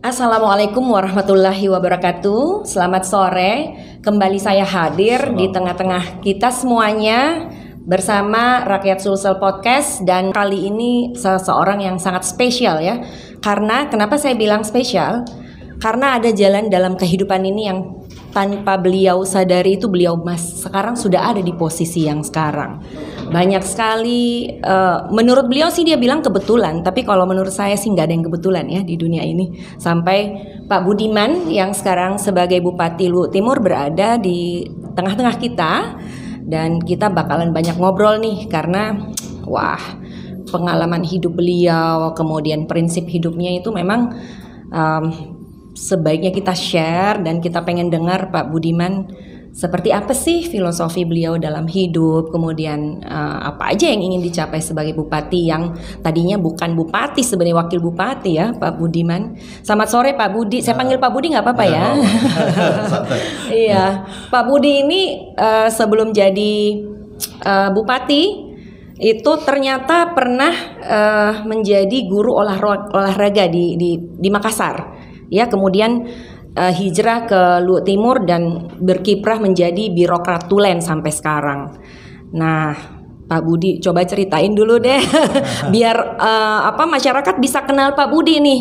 Assalamualaikum warahmatullahi wabarakatuh. Selamat sore. Kembali saya hadir di tengah-tengah kita semuanya bersama Rakyat Sulsel Podcast, dan kali ini seseorang yang sangat spesial ya. Karena kenapa saya bilang spesial? Karena ada jalan dalam kehidupan ini yang tanpa beliau sadari itu beliau sekarang sudah ada di posisi yang sekarang. Banyak sekali menurut beliau sih dia bilang kebetulan, tapi kalau menurut saya sih nggak ada yang kebetulan ya di dunia ini. Sampai Pak Budiman yang sekarang sebagai Bupati Luhut Timur berada di tengah-tengah kita, dan kita bakalan banyak ngobrol nih karena wah, pengalaman hidup beliau, kemudian prinsip hidupnya itu memang sebaiknya kita share, dan kita pengen dengar Pak Budiman seperti apa sih filosofi beliau dalam hidup, kemudian apa aja yang ingin dicapai sebagai bupati yang tadinya bukan bupati, sebenarnya wakil bupati ya Pak Budiman. Selamat sore Pak Budi, saya panggil Pak Budi nggak apa-apa ya? Iya, Pak Budi ini sebelum jadi bupati itu ternyata pernah menjadi guru olahraga di Makassar. Ya, kemudian hijrah ke Luhut Timur dan berkiprah menjadi birokrat tulen sampai sekarang. Nah, Pak Budi coba ceritain dulu deh biar masyarakat bisa kenal Pak Budi nih.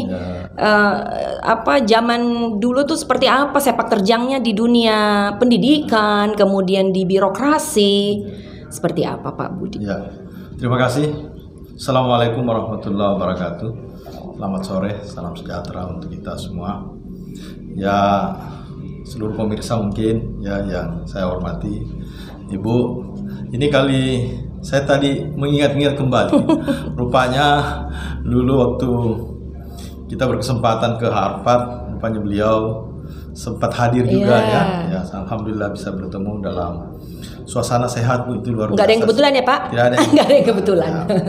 Zaman dulu tuh seperti apa sepak terjangnya di dunia pendidikan, kemudian di birokrasi, seperti apa Pak Budi? Ya, terima kasih. Assalamualaikum warahmatullahi wabarakatuh. Selamat sore, salam sejahtera untuk kita semua. Ya, seluruh pemirsa mungkin ya yang saya hormati, Ibu. Ini kali saya tadi mengingat-ingat kembali. Rupanya dulu waktu kita berkesempatan ke Harvard, rupanya beliau sempat hadir juga ya. Alhamdulillah bisa bertemu dalam suasana sehat, Bu, itu luar biasa. Nggak ada yang kebetulan ya Pak? Tidak ada. Nggak ada yang kebetulan.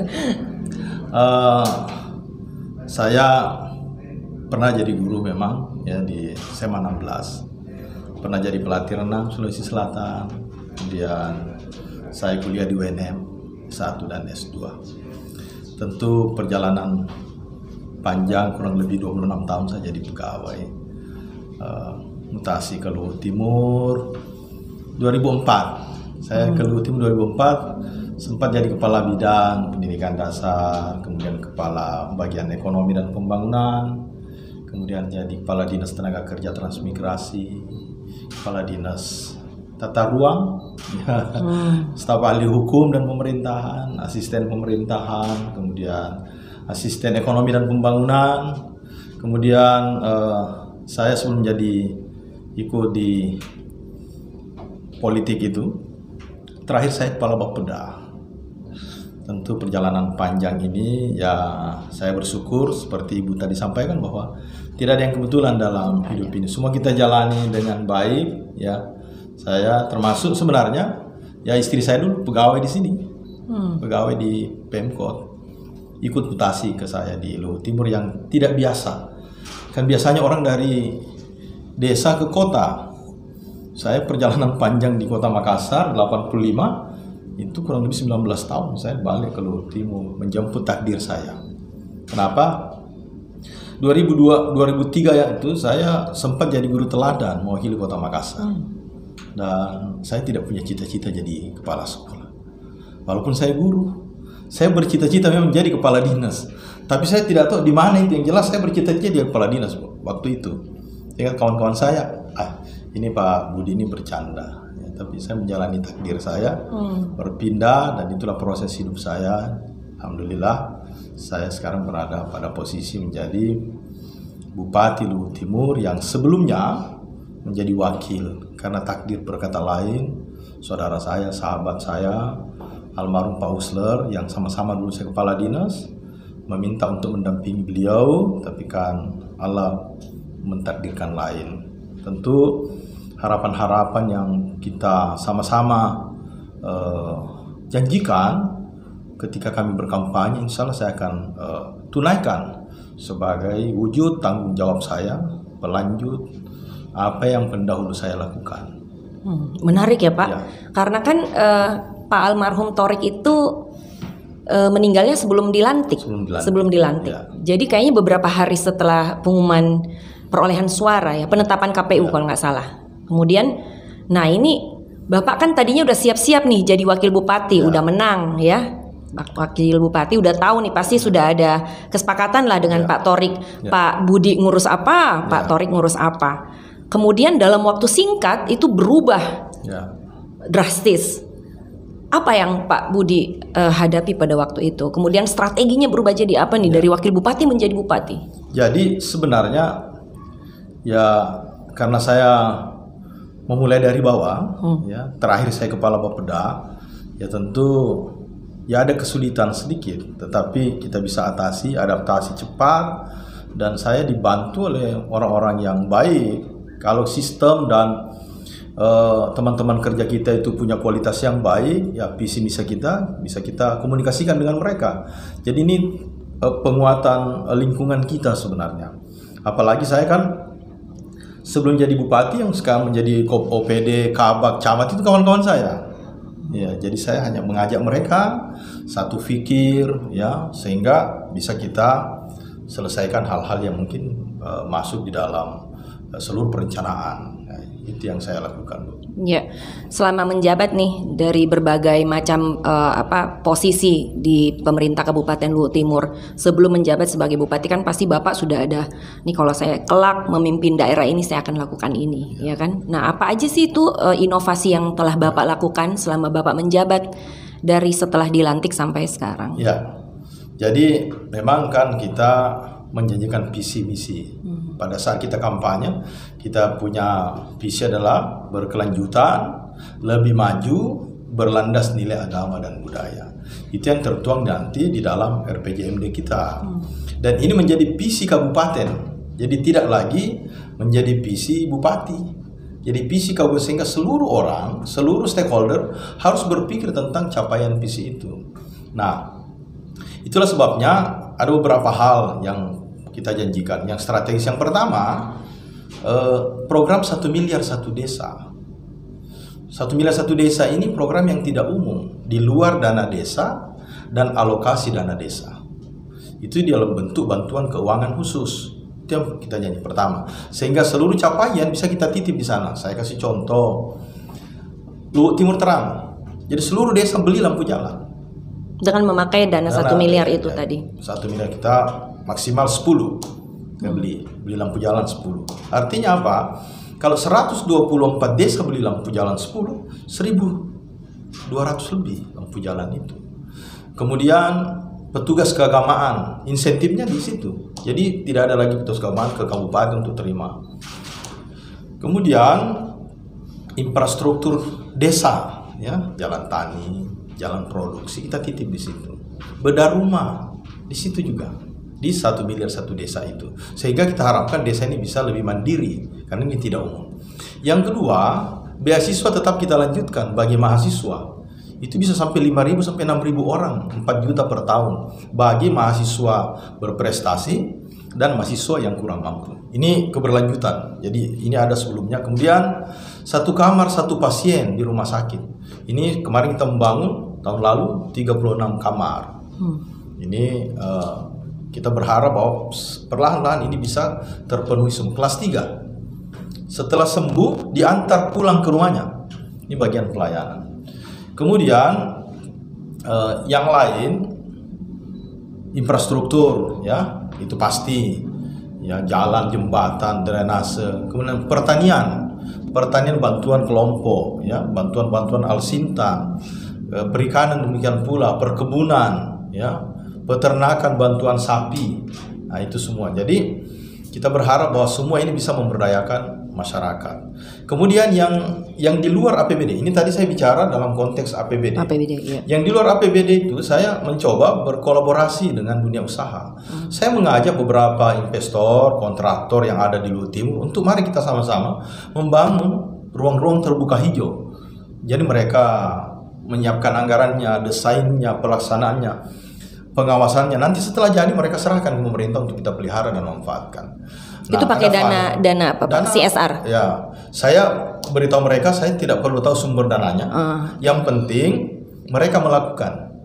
Saya pernah jadi guru memang ya di SMA 16. Pernah jadi pelatih renang Sulawesi Selatan. Kemudian saya kuliah di UNM S1 dan S2. Tentu perjalanan panjang, kurang lebih 26 tahun saya jadi pegawai. Mutasi ke Luhut Timur 2004. Saya ke Luhut Timur 2004, sempat jadi kepala bidang pendidikan dasar, kemudian kepala bagian ekonomi dan pembangunan, kemudian jadi kepala dinas tenaga kerja transmigrasi, kepala dinas tata ruang, staf ahli hukum dan pemerintahan, asisten pemerintahan, kemudian asisten ekonomi dan pembangunan. Kemudian saya sebelum ikut di politik itu, terakhir saya kepala Bapeda. Tentu perjalanan panjang ini ya saya bersyukur seperti Ibu tadi sampaikan bahwa tidak ada yang kebetulan dalam hidup ini. Semua kita jalani dengan baik ya. Saya termasuk sebenarnya ya, istri saya dulu pegawai di sini. Pegawai di Pemkot. Ikut mutasi ke saya di Luhut Timur yang tidak biasa. Kan biasanya orang dari desa ke kota. Saya perjalanan panjang di kota Makassar 85, itu kurang lebih 19 tahun saya balik ke Luhut Timur menjemput takdir saya. Kenapa? 2003 ya, itu saya sempat jadi guru teladan mewakili kota Makassar. Dan saya tidak punya cita-cita jadi kepala sekolah. Walaupun saya guru, saya bercita-cita memang jadi kepala dinas. Tapi saya tidak tahu di mana itu. Yang jelas saya bercita-cita jadi kepala dinas waktu itu. Ingat kawan-kawan saya, ini Pak Budi ini bercanda. Tapi saya menjalani takdir saya, berpindah, dan itulah proses hidup saya. Alhamdulillah, saya sekarang berada pada posisi menjadi Bupati Luhut Timur yang sebelumnya menjadi wakil. Karena takdir berkata lain, saudara saya, sahabat saya, almarhum Pak Usler, yang sama-sama dulu saya kepala dinas, meminta untuk mendampingi beliau, tapi kan Allah mentakdirkan lain. Tentu harapan-harapan yang kita sama-sama janjikan ketika kami berkampanye, insya Allah saya akan tunaikan sebagai wujud tanggung jawab saya, pelanjut apa yang pendahulu saya lakukan. Menarik ya Pak, ya. Karena kan Pak almarhum Thorik itu meninggalnya sebelum dilantik. Sebelum dilantik. Ya. Jadi kayaknya beberapa hari setelah pengumuman perolehan suara ya, penetapan KPU kalau nggak salah. Kemudian, nah ini Bapak kan tadinya udah siap-siap nih jadi wakil bupati, udah menang ya. Wakil bupati udah tahu nih pasti sudah ada kesepakatan lah dengan Pak Thorik, Pak Budi ngurus apa, Pak Thorik ngurus apa. Kemudian dalam waktu singkat itu berubah drastis. Apa yang Pak Budi hadapi pada waktu itu? Kemudian strateginya berubah jadi apa nih dari wakil bupati menjadi bupati? Jadi sebenarnya ya karena saya memulai dari bawah, ya terakhir saya kepala Bapeda, ya tentu ya ada kesulitan sedikit, tetapi kita bisa atasi, adaptasi cepat, dan saya dibantu oleh orang-orang yang baik. Kalau sistem dan teman-teman kerja kita itu punya kualitas yang baik, ya visi misi kita bisa kita komunikasikan dengan mereka. Jadi ini penguatan lingkungan kita sebenarnya. Apalagi saya kan sebelum jadi bupati yang sekarang menjadi OPD, Kabak, Camat itu kawan-kawan saya. Ya, jadi saya hanya mengajak mereka satu fikir ya sehingga bisa kita selesaikan hal-hal yang mungkin masuk di dalam seluruh perencanaan. Nah, itu yang saya lakukan, Bu. Ya, selama menjabat nih dari berbagai macam posisi di pemerintah Kabupaten Luhut Timur, sebelum menjabat sebagai bupati kan pasti Bapak sudah ada nih, kalau saya kelak memimpin daerah ini saya akan lakukan ini, ya kan? Nah, apa aja sih itu inovasi yang telah Bapak lakukan selama Bapak menjabat dari setelah dilantik sampai sekarang? Ya, jadi memang kan kita menjanjikan visi misi. Pada saat kita kampanye, kita punya visi adalah berkelanjutan, lebih maju, berlandas nilai agama dan budaya. Itu yang tertuang nanti di dalam RPJMD kita. Dan ini menjadi visi kabupaten. Jadi tidak lagi menjadi visi bupati. Jadi visi kabupaten sehingga seluruh orang, seluruh stakeholder harus berpikir tentang capaian visi itu. Nah, itulah sebabnya ada beberapa hal yang kita janjikan. Yang strategis yang pertama, program 1 miliar 1 desa. 1 miliar 1 desa ini program yang tidak umum, di luar dana desa dan alokasi dana desa. Itu dalam bentuk bantuan keuangan khusus. Itu yang kita janji pertama. Sehingga seluruh capaian bisa kita titip di sana. Saya kasih contoh, Luhut Timur Terang. Jadi seluruh desa beli lampu jalan. Dengan memakai dana 1 miliar itu tadi. 1 miliar kita maksimal 10 kita beli lampu jalan 10. Artinya apa? Kalau 124 desa beli lampu jalan 10, 1.200 lebih lampu jalan itu. Kemudian petugas keagamaan, insentifnya di situ. Jadi tidak ada lagi petugas keagamaan ke kabupaten untuk terima. Kemudian infrastruktur desa, ya, jalan tani, jalan produksi kita titip di situ. Bedah rumah di situ juga. Di 1 miliar 1 desa itu, sehingga kita harapkan desa ini bisa lebih mandiri karena ini tidak umum. Yang kedua, beasiswa tetap kita lanjutkan bagi mahasiswa. Itu bisa sampai 5.000 sampai 6.000 orang, 4 juta per tahun bagi mahasiswa berprestasi dan mahasiswa yang kurang mampu. Ini keberlanjutan. Jadi ini ada sebelumnya. Kemudian 1 kamar 1 pasien di rumah sakit. Ini kemarin kita membangun tahun lalu 36 kamar. Ini kita berharap bahwa perlahan-lahan ini bisa terpenuhi semua. Kelas 3 setelah sembuh diantar pulang ke rumahnya. Ini bagian pelayanan. Kemudian yang lain infrastruktur, ya itu pasti, ya jalan, jembatan, drainase. Kemudian pertanian bantuan kelompok, ya bantuan Alsintan, perikanan demikian pula, perkebunan, ya peternakan, bantuan sapi. Nah itu semua. Jadi kita berharap bahwa semua ini bisa memberdayakan masyarakat. Kemudian yang di luar APBD, ini tadi saya bicara dalam konteks APBD. Iya. Yang di luar APBD itu saya mencoba berkolaborasi dengan dunia usaha. Saya mengajak beberapa investor, kontraktor yang ada di Luhut Timur untuk mari kita sama-sama membangun ruang-ruang terbuka hijau. Jadi mereka menyiapkan anggarannya, desainnya, pelaksanaannya, pengawasannya. Nanti setelah jadi mereka serahkan ke pemerintah untuk kita pelihara dan manfaatkan. Itu pakai dana apa Pak? CSR? Ya, saya beritahu mereka saya tidak perlu tahu sumber dananya. Yang penting mereka melakukan.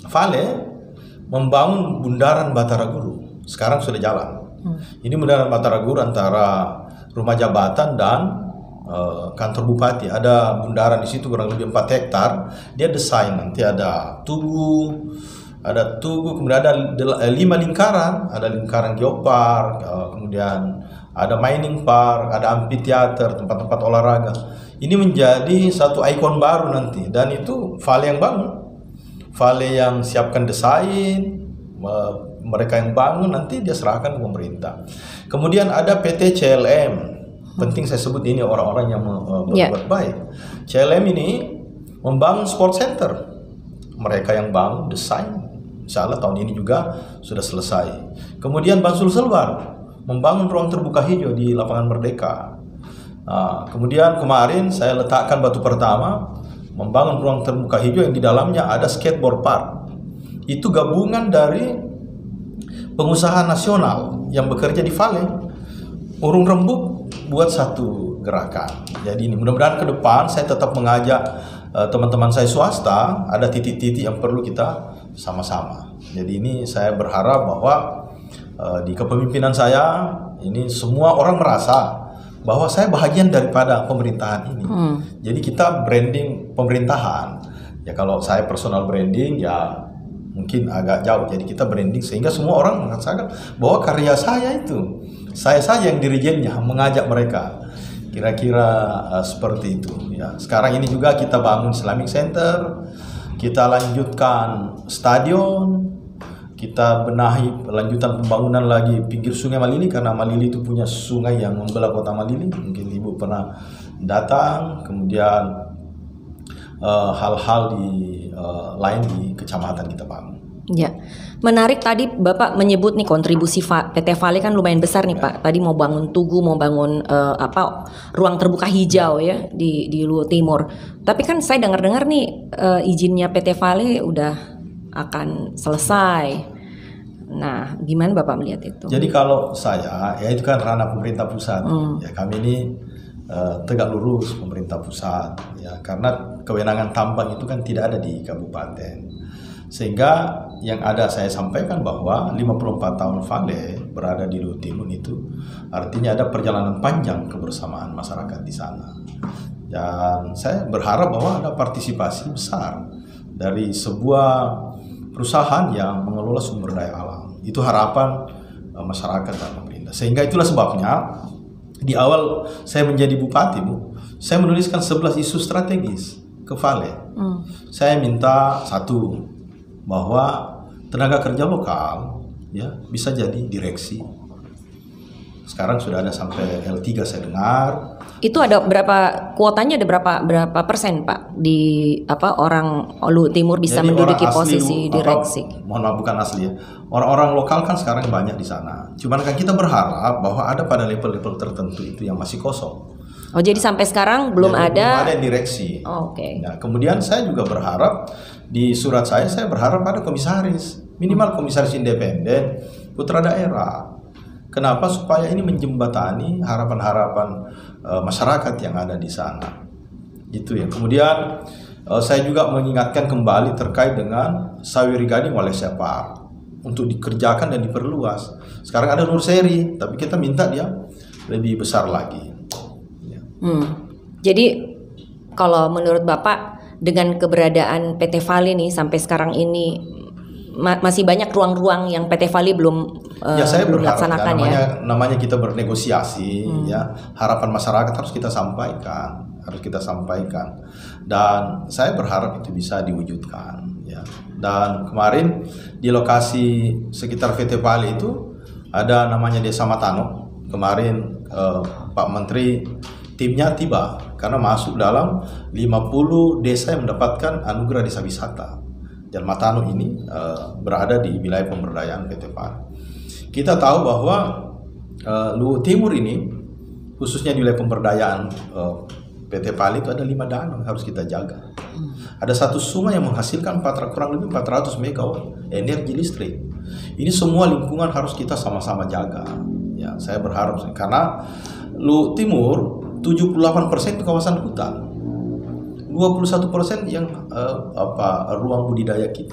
Vale membangun bundaran Bataraguru. Sekarang sudah jalan. Ini bundaran Bataraguru antara rumah jabatan dan kantor bupati. Ada bundaran di situ kurang lebih 4 hektar. Dia desain nanti ada tugu, kemudian ada 5 lingkaran, ada lingkaran geopark, kemudian ada mining park, ada amphitheater, tempat-tempat olahraga. Ini menjadi satu ikon baru nanti, dan itu Vale yang bangun. Vale yang siapkan desain, mereka yang bangun, nanti dia serahkan ke pemerintah. Kemudian ada PT CLM. Penting saya sebut ini orang-orang yang berbuat baik. CLM ini membangun sport center. Mereka yang bangun desain. Insya Allah tahun ini juga sudah selesai. Kemudian Bang Sulselbar membangun ruang terbuka hijau di lapangan Merdeka. Kemudian kemarin saya letakkan batu pertama, membangun ruang terbuka hijau yang di dalamnya ada skateboard park. Itu gabungan dari pengusaha nasional yang bekerja di Vale, urung rembuk buat satu gerakan. Jadi ini mudah-mudahan ke depan saya tetap mengajak teman-teman saya swasta, ada titik-titik yang perlu kita sama-sama. Jadi ini saya berharap bahwa di kepemimpinan saya ini semua orang merasa bahwa saya bahagian daripada pemerintahan ini. Jadi kita branding pemerintahan. Ya kalau saya personal branding ya mungkin agak jauh. Jadi kita branding sehingga semua orang merasakan bahwa karya saya itu, saya saja yang dirijennya, mengajak mereka. Kira-kira seperti itu. Ya. Sekarang ini juga kita bangun Islamic Center, kita lanjutkan stadion, kita benahi lanjutan pembangunan lagi pinggir Sungai Malili, karena Malili itu punya sungai yang membelah kota Malili. Mungkin Ibu pernah datang. Kemudian hal-hal lain di kecamatan kita bangun. Ya, menarik tadi Bapak menyebut nih kontribusi PT Vale kan lumayan besar nih Pak. Tadi mau bangun tugu, mau bangun ruang terbuka hijau ya di Luwu Timur. Tapi kan saya dengar-dengar nih izinnya PT Vale udah akan selesai. Nah, gimana Bapak melihat itu? Jadi kalau saya, ya itu kan ranah pemerintah pusat. Ya kami ini tegak lurus pemerintah pusat. Ya karena kewenangan tambang itu kan tidak ada di kabupaten. Sehingga yang ada saya sampaikan bahwa 54 tahun Vale berada di Luwu Timur itu artinya ada perjalanan panjang kebersamaan masyarakat di sana. Dan saya berharap bahwa ada partisipasi besar dari sebuah perusahaan yang mengelola sumber daya alam. Itu harapan masyarakat dan pemerintah. Sehingga itulah sebabnya di awal saya menjadi bupati, Bu, saya menuliskan 11 isu strategis ke Vale. Saya minta satu, bahwa tenaga kerja lokal ya bisa jadi direksi. Sekarang sudah ada sampai L3 saya dengar. Itu ada berapa kuotanya, ada berapa persen Pak di orang Luwu Timur bisa jadi menduduki posisi direksi? Mohon maaf bukan asli ya. Orang-orang lokal kan sekarang banyak di sana. Cuman kan kita berharap bahwa ada pada level-level tertentu itu yang masih kosong. Oh jadi sampai sekarang belum ada yang direksi. Oh, oke. Nah, kemudian saya juga berharap di surat saya berharap ada komisaris, minimal komisaris independen putra daerah. Kenapa? Supaya ini menjembatani harapan-harapan masyarakat yang ada di sana. Itu ya. Kemudian saya juga mengingatkan kembali terkait dengan Sawirigani Malaysia Park untuk dikerjakan dan diperluas. Sekarang ada Nur Seri, tapi kita minta dia lebih besar lagi. Jadi kalau menurut Bapak dengan keberadaan PT Vale nih sampai sekarang ini masih banyak ruang-ruang yang PT Vale belum saya belum berharap, laksanakan namanya kita bernegosiasi ya, harapan masyarakat harus kita sampaikan, dan saya berharap itu bisa diwujudkan ya. Dan kemarin di lokasi sekitar PT Vale itu ada namanya Desa Matano. Kemarin Pak Menteri timnya tiba karena masuk dalam 50 desa yang mendapatkan anugerah desa wisata. Dan Matano ini berada di wilayah pemberdayaan PT Vale. Kita tahu bahwa Luwu Timur ini khususnya di wilayah pemberdayaan PT Vale itu ada 5 danau yang harus kita jaga. Ada satu sungai yang menghasilkan kurang lebih 400 megawatt energi listrik. Ini semua lingkungan harus kita sama-sama jaga. Ya, saya berharap karena Luwu Timur 78% itu kawasan hutan, 21% yang ruang budidaya kita.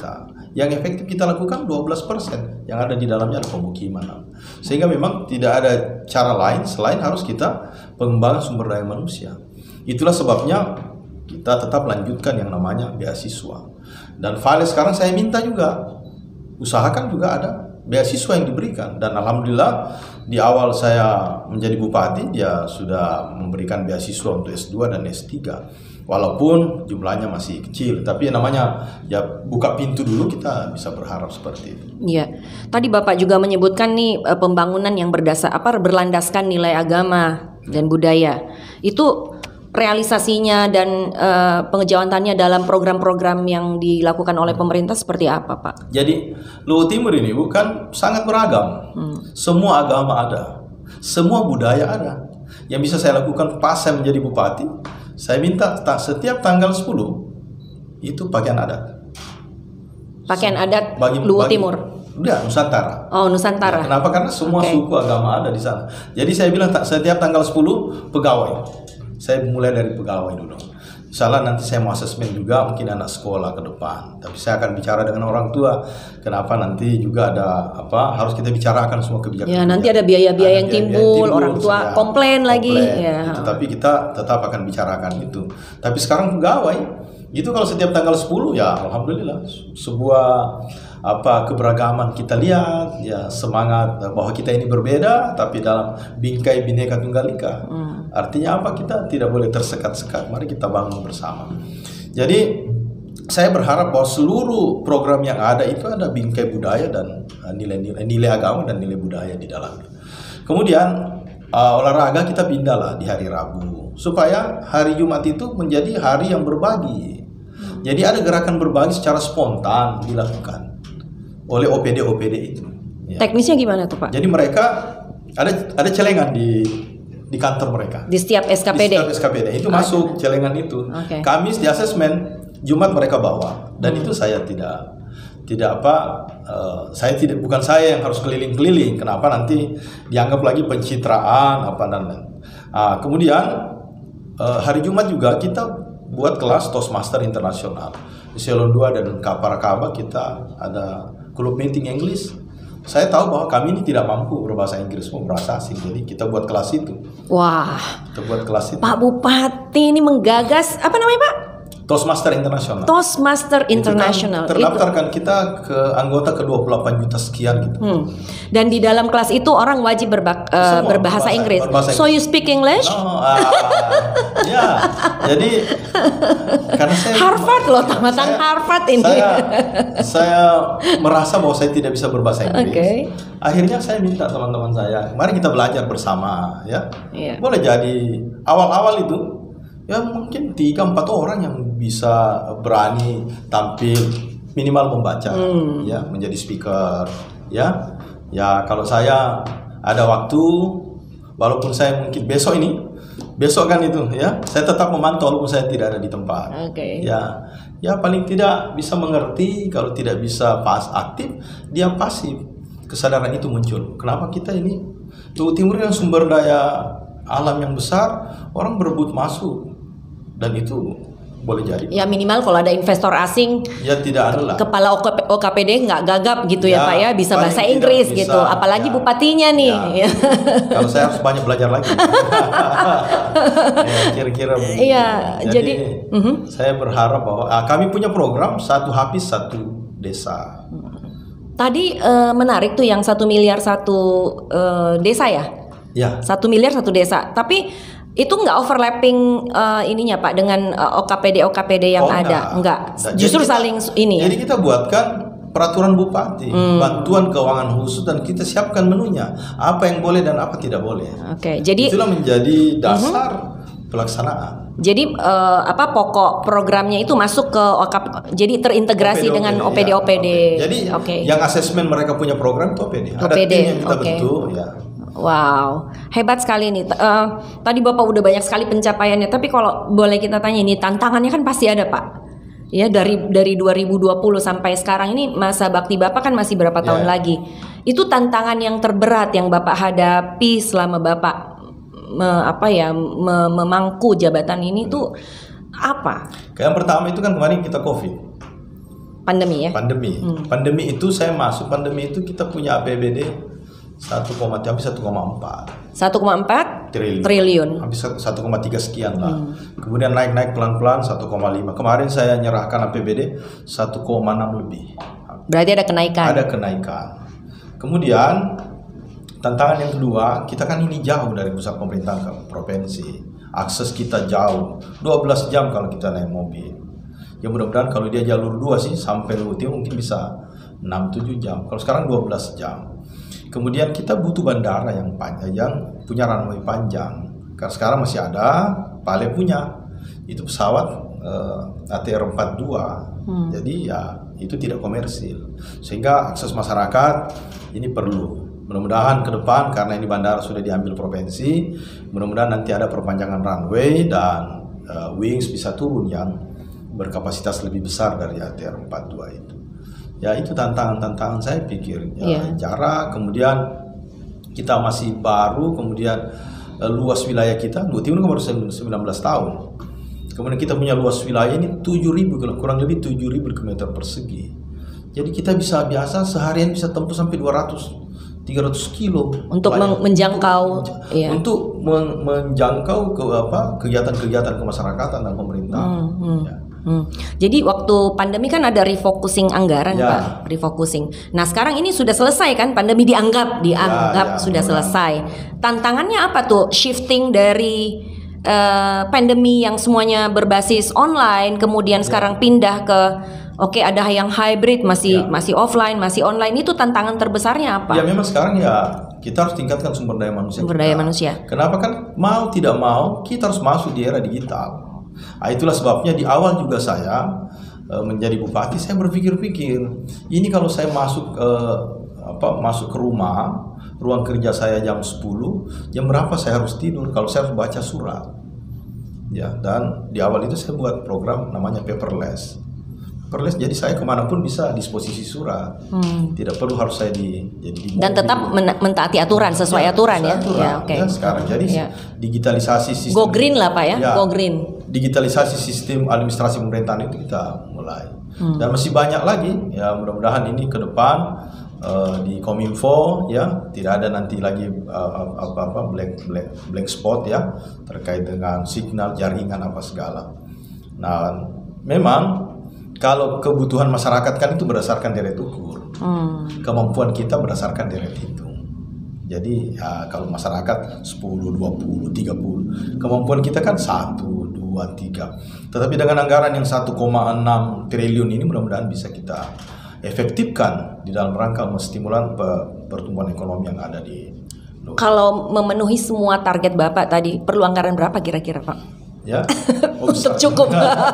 yang efektif kita lakukan 12%, yang ada di dalamnya ada pemukiman. Sehingga memang tidak ada cara lain selain harus kita pengembangan sumber daya manusia. Itulah sebabnya kita tetap lanjutkan yang namanya beasiswa. Dan Vale sekarang saya minta juga, usahakan juga ada beasiswa yang diberikan. Dan alhamdulillah di awal saya menjadi bupati, dia sudah memberikan beasiswa untuk S2 dan S3. Walaupun jumlahnya masih kecil, tapi namanya ya buka pintu dulu, kita bisa berharap seperti itu. Iya, tadi Bapak juga menyebutkan nih pembangunan yang berlandaskan nilai agama dan budaya. Itu realisasinya dan pengejawantannya dalam program-program yang dilakukan oleh pemerintah seperti apa, Pak? Jadi Luhut Timur ini bukan sangat beragam. Semua agama ada, semua budaya ada. Yang bisa saya lakukan pas saya menjadi bupati, saya minta setiap tanggal 10 itu pakaian adat. Pakaian adat Luhut Timur. Udah, Nusantara. Oh, Nusantara. Ya, kenapa? Karena semua suku agama ada di sana. Jadi saya bilang setiap tanggal 10 pegawai. Saya mulai dari pegawai dulu. Misalnya nanti saya mau asesmen juga mungkin anak sekolah ke depan. Tapi saya akan bicara dengan orang tua. Kenapa nanti juga ada harus kita bicarakan semua kebijakan. Ya, nanti ada biaya-biaya yang timbul, orang tua komplain lagi. Ya. Itu, tapi kita tetap akan bicarakan itu. Tapi sekarang pegawai itu kalau setiap tanggal 10 ya alhamdulillah sebuah keberagaman kita lihat, ya semangat bahwa kita ini berbeda tapi dalam bingkai Bhinneka Tunggal Ika. Artinya apa? Kita tidak boleh tersekat-sekat. Mari kita bangun bersama. Jadi saya berharap bahwa seluruh program yang ada itu ada bingkai budaya dan nilai agama dan nilai budaya di dalamnya. Kemudian olahraga kita pindahlah di hari Rabu supaya hari Jumat itu menjadi hari yang berbagi. Jadi ada gerakan berbagi secara spontan dilakukan oleh OPD itu. Ya. Teknisnya gimana tuh, Pak? Jadi mereka ada celengan di kantor mereka. Di setiap SKPD. Di setiap SKPD itu masuk celengan itu. Kamis di asesmen, Jumat mereka bawa. Dan itu saya bukan saya yang harus keliling-keliling. Kenapa nanti dianggap lagi pencitraan kemudian hari Jumat juga kita buat kelas Toastmaster internasional. Di Eselon 2 dan Kaparakaba kita ada klub meeting English. Saya tahu bahwa kami ini tidak mampu berbahasa Inggris, mau berbahasa asing. Jadi kita buat kelas itu. Wah. Kita buat kelas itu. Pak Bupati ini menggagas apa namanya, Pak? Toastmaster Internasional. Toastmaster Internasional. Itu kan terdaftar kan kita ke anggota ke 28 juta sekian gitu. Dan di dalam kelas itu orang wajib berbahasa Inggris. So you speak English? Ya. Jadi karena saya Harvard loh, tamatan Harvard ini. Saya merasa bahwa saya tidak bisa berbahasa Inggris. Akhirnya saya minta teman-teman saya, mari kita belajar bersama ya. Boleh jadi awal-awal itu ya mungkin 3-4 orang yang bisa berani tampil minimal membaca ya, menjadi speaker ya. Ya kalau saya ada waktu, walaupun saya mungkin besok kan itu ya, saya tetap memantau walaupun saya tidak ada di tempat. Ya paling tidak bisa mengerti, kalau tidak bisa aktif, dia pasif. Kesadaran itu muncul. Kenapa kita ini Luhut Timur yang sumber daya alam yang besar, orang berebut masuk. Dan itu boleh jadi. Ya minimal kalau ada investor asing, ya tidak ada lah. Kepala OKPD nggak gagap gitu ya Pak ya, bisa bahasa Inggris bisa, gitu. Apalagi bupatinya nih. Ya. Kalau saya harus banyak belajar lagi. Kira-kira. Iya. Jadi saya berharap bahwa kami punya program 1 Hafiz 1 desa. Tadi menarik tuh yang 1 miliar 1 desa ya. Ya. 1 miliar 1 desa. Tapi itu nggak overlapping ininya Pak dengan OKPD yang ada, enggak. Justru kita, saling ini. Jadi kita buatkan peraturan bupati, bantuan keuangan khusus dan kita siapkan menunya, apa yang boleh dan apa tidak boleh. Jadi itulah menjadi dasar pelaksanaan. Jadi pokok programnya itu masuk ke jadi terintegrasi dengan OPD. Jadi yang asesmen mereka punya program itu OPD. Ada tim yang kita bentuk ya. Wow, hebat sekali nih. Tadi Bapak udah banyak sekali pencapaiannya, tapi kalau boleh kita tanya ini tantangannya kan pasti ada Pak. Ya dari 2020 sampai sekarang ini masa bakti Bapak kan masih berapa tahun lagi. Itu tantangan yang terberat yang Bapak hadapi selama Bapak memangku jabatan ini tuh apa? Yang pertama itu kan kemarin kita COVID. Pandemi ya? Pandemi itu saya masuk, pandemi itu kita punya APBD 1,4 triliun. Habis 1,3 sekian lah. Kemudian naik pelan-pelan 1,5. Kemarin saya nyerahkan APBD 1,6 lebih. Berarti ada kenaikan. Ada kenaikan. Kemudian tantangan yang kedua, kita kan ini jauh dari pusat pemerintahan ke provinsi. Akses kita jauh, 12 jam kalau kita naik mobil. Ya mudah-mudahan kalau dia jalur 2 sih sampai Luti mungkin bisa 6-7 jam. Kalau sekarang 12 jam. Kemudian kita butuh bandara yang panjang, yang punya runway panjang. Karena sekarang masih ada, Pale punya. Itu pesawat ATR 42. Jadi ya itu tidak komersil. Sehingga akses masyarakat ini perlu. Mudah-mudahan ke depan karena ini bandara sudah diambil provinsi, mudah-mudahan nanti ada perpanjangan runway dan wings bisa turun yang berkapasitas lebih besar dari ATR 42 itu. Ya itu tantangan-tantangan saya pikir. Jarak, kemudian kita masih baru, kemudian luas wilayah kita, Timur baru 19 tahun. Kemudian kita punya luas wilayah ini 7.000, kurang lebih 7.000 km persegi. Jadi kita bisa biasa seharian bisa tempuh sampai 200-300 kilo untuk menjangkau untuk menjangkau ke kegiatan-kegiatan kemasyarakatan dan pemerintahan. Jadi waktu pandemi kan ada refocusing anggaran Pak, refocusing. Nah sekarang ini sudah selesai kan, pandemi dianggap sudah selesai. Tantangannya apa tuh? Shifting dari pandemi yang semuanya berbasis online, kemudian sekarang pindah ke ada yang hybrid, masih offline, masih online. Itu tantangan terbesarnya apa? Ya memang sekarang kita harus tingkatkan sumber daya manusia. Kenapa kan mau tidak mau kita harus masuk di era digital. Itulah sebabnya di awal juga saya menjadi bupati, saya berpikir-pikir ini kalau saya masuk ke ruang kerja saya jam 10, jam berapa saya harus tidur kalau saya harus baca surat. Ya, dan di awal itu saya buat program namanya paperless. Jadi saya kemanapun bisa disposisi surat, tidak perlu harus saya dan tetap mentaati aturan sesuai aturan ya. Sekarang jadi digitalisasi sistem. Go green lah Pak ya. Go green. Digitalisasi sistem administrasi pemerintahan itu kita mulai. Dan masih banyak lagi. Ya mudah-mudahan ini ke depan di Kominfo tidak ada nanti lagi blank spot terkait dengan signal jaringan apa segala. Nah memang kalau kebutuhan masyarakat kan itu berdasarkan deret ukur, kemampuan kita berdasarkan deret hitung. Jadi kalau masyarakat 10, 20, 30, kemampuan kita kan 1, 2, 3. Tetapi dengan anggaran yang 1,6 triliun ini mudah-mudahan bisa kita efektifkan di dalam rangka menstimulan pertumbuhan ekonomi yang ada di Indonesia. Kalau memenuhi semua target Bapak tadi perlu anggaran berapa kira-kira Pak? Untuk cukup.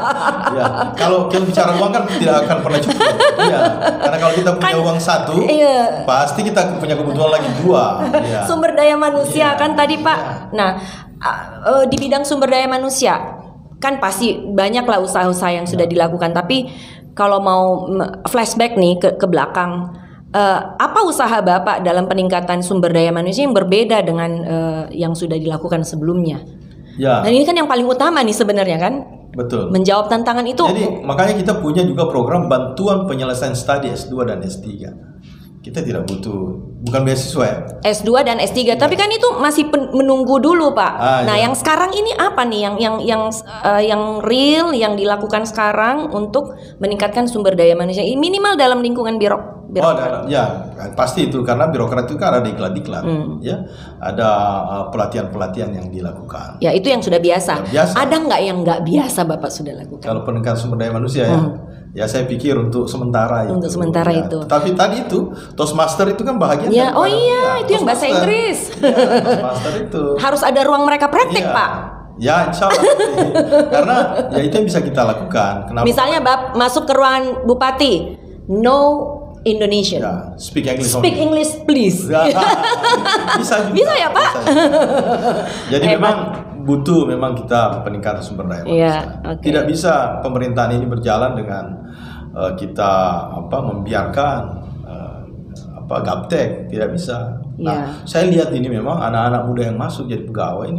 Kalau kita bicara uang kan tidak akan pernah cukup. Karena kalau kita punya uang satu, pasti kita punya kebutuhan lagi 2. Sumber daya manusia kan tadi Pak. Nah, di bidang sumber daya manusia kan pasti banyaklah usaha-usaha yang sudah dilakukan. Tapi kalau mau flashback nih ke belakang, apa usaha Bapak dalam peningkatan sumber daya manusia yang berbeda dengan yang sudah dilakukan sebelumnya? Dan ini kan yang paling utama nih sebenarnya kan. Betul. Menjawab tantangan itu. Jadi makanya kita punya juga program bantuan penyelesaian studi S2 dan S3. Kita tidak butuh, bukan beasiswa S2 dan S3, tapi kan itu masih menunggu dulu Pak. Yang sekarang ini apa nih yang real yang dilakukan sekarang untuk meningkatkan sumber daya manusia minimal dalam lingkungan birokrat? Pasti itu karena birokrat itu kan ada diklat-diklat, ada pelatihan-pelatihan yang dilakukan. Ya itu yang sudah biasa. Ada nggak yang nggak biasa Bapak sudah lakukan? Kalau peningkatan sumber daya manusia ya saya pikir untuk sementara itu. Untuk sementara itu. Tapi tadi itu Toastmaster itu kan bahagian. Itu yang bahasa Inggris. Toastmaster itu. Harus ada ruang mereka praktek Pak. Ya insya Allah. Karena itu yang bisa kita lakukan. Kenapa? Misalnya masuk ke ruangan bupati, no Indonesian. Speak English. Speak English please. Bisa juga. Bisa ya Pak. Jadi memang kita peningkatan sumber daya manusia. Tidak bisa pemerintahan ini berjalan dengan kita membiarkan gaptek, tidak bisa. Saya lihat ini memang anak-anak muda yang masuk jadi pegawai ini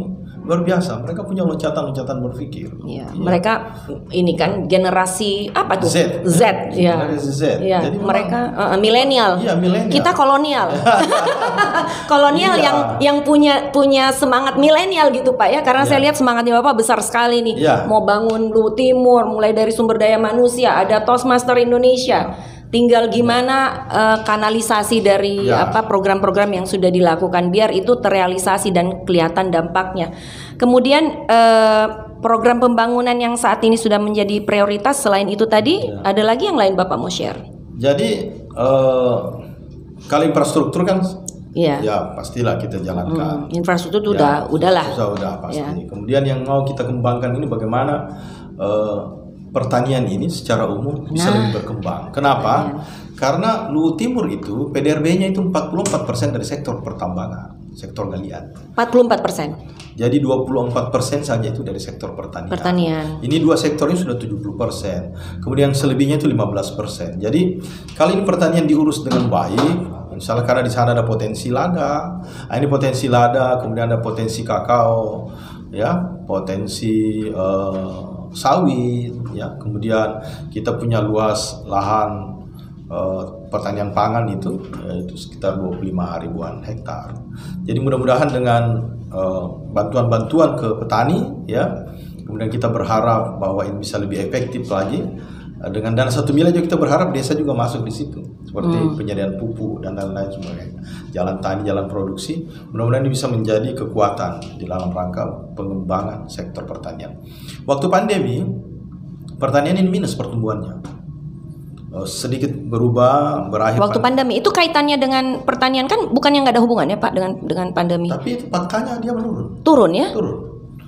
luar biasa. Mereka punya loncatan-loncatan berpikir. Iya. Mereka ini kan generasi apa tuh? Z. Ya. Generasi Z. Ya. Jadi mereka milenial. Iya, milenial. Kita kolonial. Kolonial yang punya semangat milenial gitu Pak ya. Karena saya lihat semangatnya Bapak besar sekali nih. Mau bangun Luhut Timur, mulai dari sumber daya manusia, ada Toastmaster Indonesia. Tinggal gimana kanalisasi dari program-program yang sudah dilakukan biar itu terrealisasi dan kelihatan dampaknya. Kemudian program pembangunan yang saat ini sudah menjadi prioritas selain itu tadi ada lagi yang lain Bapak mau share? Jadi kalau infrastruktur kan ya pastilah kita jalankan. Infrastruktur udahlah. Sudah pasti. Kemudian yang mau kita kembangkan ini bagaimana pertanian ini secara umum bisa lebih berkembang. Kenapa? Karena Luhut Timur itu PDRB-nya itu 44% dari sektor pertambangan, sektor galian. 44%. Jadi 24% saja itu dari sektor pertanian. Ini dua sektor ini sudah 70%. Kemudian selebihnya itu 15%. Jadi kalau ini pertanian diurus dengan baik, misalnya karena di sana ada potensi lada, ini potensi lada, kemudian ada potensi kakao, ya, potensi sawit, ya, kemudian kita punya luas lahan pertanian pangan itu sekitar 25.000-an hektar. Jadi mudah-mudahan dengan bantuan-bantuan ke petani, ya, kemudian kita berharap bahwa ini bisa lebih efektif lagi. Dengan dana 1 miliar juga kita berharap desa juga masuk di situ, seperti penyediaan pupuk dan lain-lain sebagainya, jalan tani, jalan produksi. Mudah-mudahan ini bisa menjadi kekuatan di dalam rangka pengembangan sektor pertanian. Waktu pandemi, pertanian ini minus pertumbuhannya, sedikit berubah, berakhir. Waktu pandemi itu kaitannya dengan pertanian kan bukannya nggak ada hubungannya Pak dengan pandemi? Tapi itu pakannya dia menurun. Turun ya? Turun.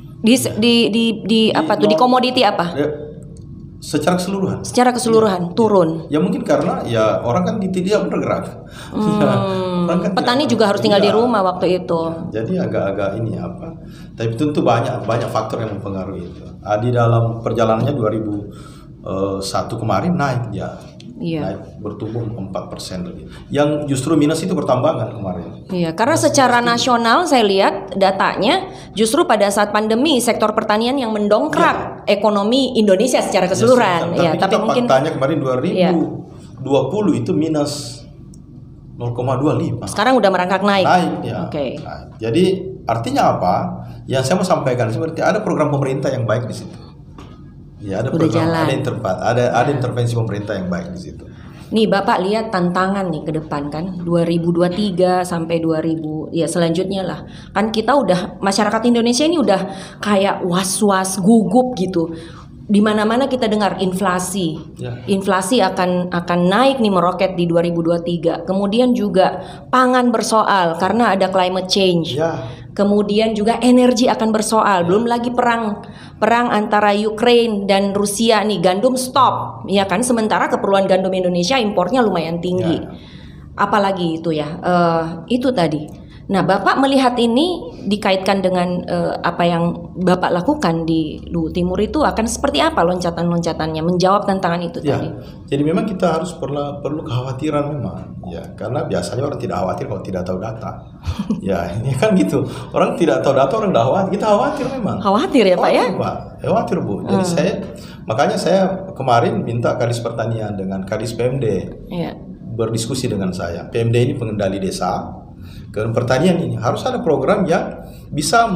Di komoditi apa? Secara keseluruhan. Secara keseluruhan turun. Ya mungkin karena ya orang kan tidak bergerak. Kan petani juga harus tinggal di rumah waktu itu. Jadi agak-agak ini apa? Tapi tentu banyak faktor yang mempengaruhi itu. Di dalam perjalanannya 2001 kemarin naik dia. Naik bertumbuh 4% lebih. Yang justru minus itu pertambangan kemarin. Iya, karena secara nasional saya lihat datanya justru pada saat pandemi sektor pertanian yang mendongkrak ekonomi Indonesia secara keseluruhan. Tapi mungkin faktanya kemarin 2020 itu minus 0,25. Sekarang udah merangkak naik. Ya. Oke. Nah, jadi artinya apa? Yang saya mau sampaikan seperti ada program pemerintah yang baik di situ. Ya, ada program, ada intervensi pemerintah yang baik di situ. Nih Bapak lihat tantangan nih ke depan kan 2023 sampai 2000 ya selanjutnya lah. Kan kita udah masyarakat Indonesia ini udah kayak was-was gugup gitu. Di mana-mana kita dengar inflasi. Inflasi akan naik nih meroket di 2023. Kemudian juga pangan bersoal karena ada climate change. Kemudian juga energi akan bersoal, belum lagi perang antara Ukraine dan Rusia nih, gandum stop, ya kan? Sementara keperluan gandum Indonesia impornya lumayan tinggi. Apalagi itu ya, itu tadi. Nah, Bapak melihat ini dikaitkan dengan apa yang Bapak lakukan di Luhut Timur itu akan seperti apa loncatan-loncatannya menjawab tantangan itu tadi? Jadi memang kita harus perlu kekhawatiran memang, ya, karena biasanya orang tidak khawatir kalau tidak tahu data. Ya, ini kan gitu. Orang tidak tahu data, orang tidak khawatir. Kita khawatir memang. Khawatir ya Pak ya? Khawatir Bu. Jadi makanya saya kemarin minta Kadis Pertanian dengan Kadis PMD berdiskusi dengan saya. PMD ini pengendali desa. Ke pertanian ini harus ada program yang bisa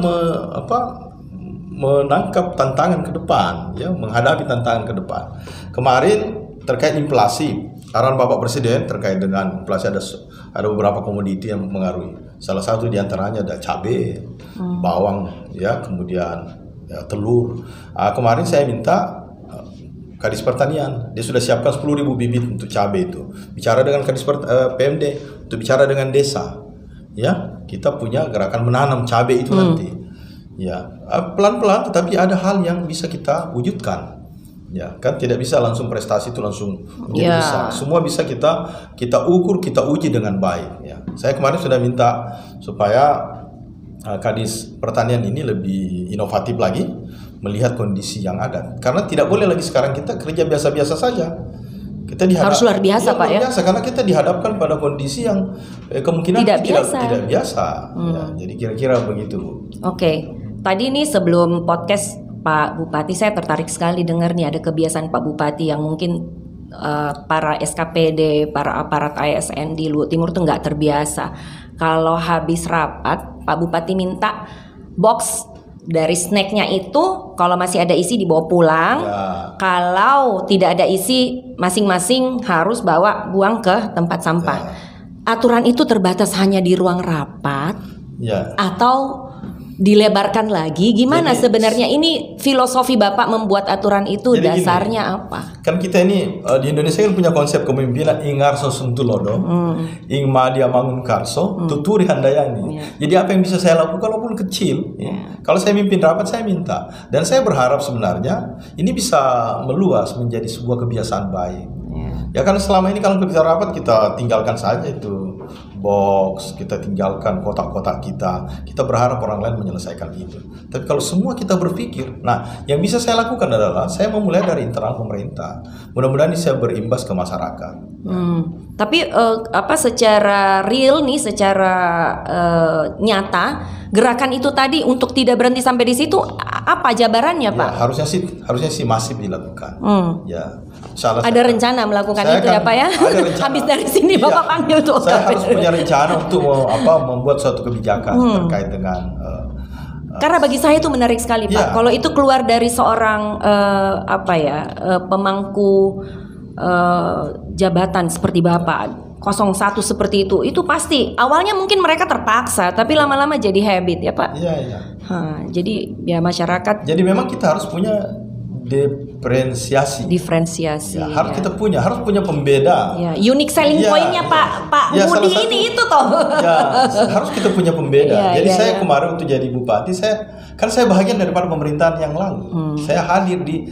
menangkap tantangan ke depan, ya, menghadapi tantangan ke depan. Kemarin terkait inflasi, arahan Bapak Presiden terkait dengan inflasi ada beberapa komoditi yang mempengaruhi. Salah satu diantaranya ada cabai, bawang, ya, kemudian telur. Kemarin saya minta Kadis Pertanian, dia sudah siapkan 10.000 bibit untuk cabai itu. Bicara dengan Kadis PMD untuk bicara dengan desa. Ya, kita punya gerakan menanam cabai itu nanti. Ya, pelan-pelan tetapi ada hal yang bisa kita wujudkan. Ya, kan tidak bisa langsung prestasi itu langsung menjadi besar. Semua bisa kita ukur, kita uji dengan baik, ya. Saya kemarin sudah minta supaya Kadis Pertanian ini lebih inovatif lagi melihat kondisi yang ada. Karena tidak boleh lagi sekarang kita kerja biasa-biasa saja. Kita harus luar biasa Pak ya. Biasa, karena kita dihadapkan pada kondisi yang kemungkinan tidak biasa. Ya, jadi kira-kira begitu. Oke. Tadi nih sebelum podcast Pak Bupati, saya tertarik sekali dengar nih ada kebiasaan Pak Bupati yang mungkin para SKPD, para aparat ASN di Luhut Timur tuh nggak terbiasa. Kalau habis rapat, Pak Bupati minta box dari snacknya itu kalau masih ada isi dibawa pulang. Ya. Kalau tidak ada isi, masing-masing harus bawa buang ke tempat sampah. Ya. Aturan itu terbatas hanya di ruang rapat Ya. atau dilebarkan lagi? Gimana Jadi, sebenarnya ini filosofi Bapak membuat aturan itu Jadi dasarnya apa? Kan kita ini di Indonesia kan punya konsep kepemimpinan ingarso suntulodo, ing madia mangun karso, tuturi handayani. Jadi apa yang bisa saya lakukan walaupun kecil, kalau saya mimpin rapat saya minta, dan saya berharap sebenarnya ini bisa meluas menjadi sebuah kebiasaan baik. Ya kan selama ini kalau kita rapat kita tinggalkan saja itu box, kita tinggalkan kotak-kotak kita berharap orang lain menyelesaikan itu. Tapi kalau semua kita berpikir, nah yang bisa saya lakukan adalah saya memulai dari internal pemerintah. Mudah-mudahan ini saya berimbas ke masyarakat. Tapi secara real nih, secara nyata gerakan itu tadi untuk tidak berhenti sampai di situ apa jabarannya, Pak? Ya, harusnya sih masif dilakukan. Ya. Ada rencana melakukan itu ya Pak ya? Habis dari sini Bapak panggil tuh. Saya harus punya rencana untuk membuat suatu kebijakan terkait dengan. Karena bagi saya itu menarik sekali Pak. Kalau itu keluar dari seorang pemangku jabatan seperti Bapak 01 seperti itu pasti awalnya mungkin mereka terpaksa, tapi lama-lama jadi habit ya Pak. Iya. Jadi ya masyarakat. Jadi memang kita harus punya diferensiasi. Ya, harus punya pembeda. Ya, unique selling point-nya Pak Budi ini itu toh. Ya, harus kita punya pembeda. Jadi saya kemarin untuk jadi bupati, saya bahagian daripada pemerintahan yang lalu. Saya hadir di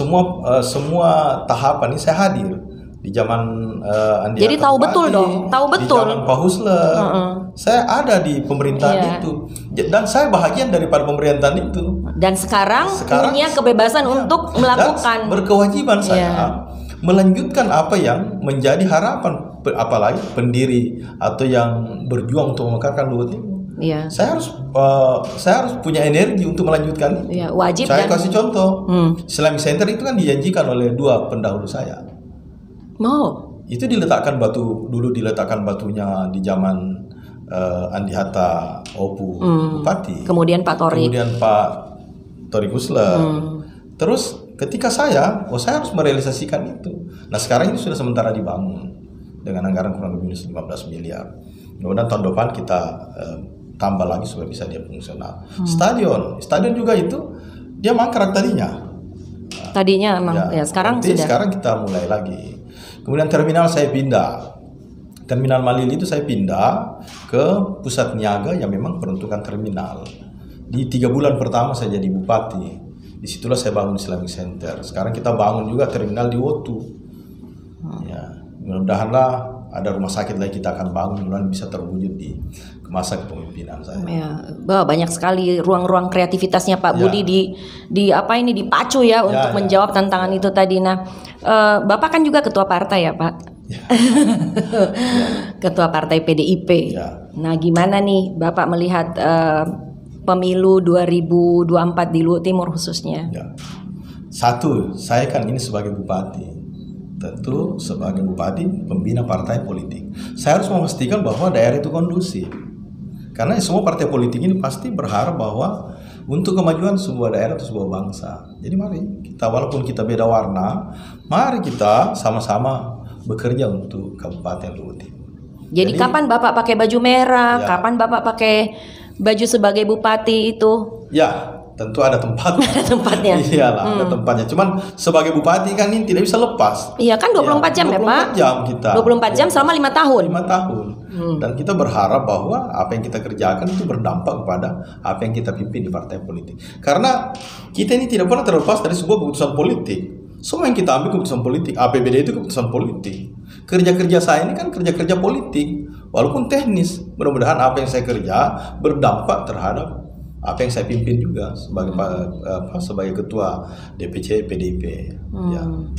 semua tahapan ini, saya hadir di zaman Andi. Jadi tahu betul dong, Di zaman Pak Husler. Saya ada di pemerintahan itu, dan saya bahagian daripada pemerintahan itu. Dan sekarang punya kebebasan untuk melakukan. Dan berkewajiban saya melanjutkan apa yang menjadi harapan, apalagi pendiri atau yang berjuang untuk memekarkan Luhut Timur. Saya harus punya energi untuk melanjutkan. Wajib. Saya kasih contoh, Islamic Center itu kan dijanjikan oleh dua pendahulu saya. Itu diletakkan batunya di zaman Andi Hatta Opu Bupati. Kemudian Pak Tori Husler. Terus ketika saya harus merealisasikan itu. Nah sekarang ini sudah sementara dibangun dengan anggaran kurang lebih 15 miliar. Mudah-mudahan tahun depan kita tambah lagi supaya bisa dia fungsional. Stadion juga itu dia mangkrak tadinya. Sekarang sudah. Sekarang kita mulai lagi. Kemudian terminal saya pindah. Terminal Malili itu saya pindah ke pusat niaga yang memang peruntukan terminal. Di 3 bulan pertama saya jadi bupati. Disitulah saya bangun Islamic Center. Sekarang kita bangun juga terminal di Wotu. Mudah-mudahanlah ada rumah sakit lagi kita akan bangun, mudah-mudahan bisa terwujud di masa kepemimpinan saya. Banyak sekali ruang-ruang kreativitasnya Pak Budi dipacu untuk menjawab tantangan itu tadi. Nah, Bapak kan juga ketua partai ya Pak. Ketua partai PDIP. Nah, gimana nih Bapak melihat pemilu 2024 di Luhut Timur khususnya? Satu, saya kan ini sebagai bupati. Tentu sebagai bupati pembina partai politik, saya harus memastikan bahwa daerah itu kondusif. Karena semua partai politik ini pasti berharap bahwa untuk kemajuan sebuah daerah atau sebuah bangsa. Jadi mari kita, walaupun kita beda warna, mari kita sama-sama bekerja untuk Kabupaten Luhut Timur. Jadi kapan Bapak pakai baju merah? Kapan Bapak pakai baju sebagai bupati itu? Tentu ada tempatnya. Ada tempatnya. Iyalah, ada tempatnya. Cuman sebagai bupati kan ini tidak bisa lepas. Iya kan 24 jam ya Pak? 24 jam kita. 24 jam selama 5 tahun. 5 tahun. Dan kita berharap bahwa apa yang kita kerjakan itu berdampak kepada apa yang kita pimpin di partai politik. Karena kita ini tidak pernah terlepas dari sebuah keputusan politik. Semua yang kita ambil keputusan politik. APBD itu keputusan politik. Kerja-kerja saya ini kan kerja-kerja politik. Walaupun teknis. Mudah-mudahan apa yang saya kerja berdampak terhadap apa yang saya pimpin juga sebagai ketua DPC PDIP.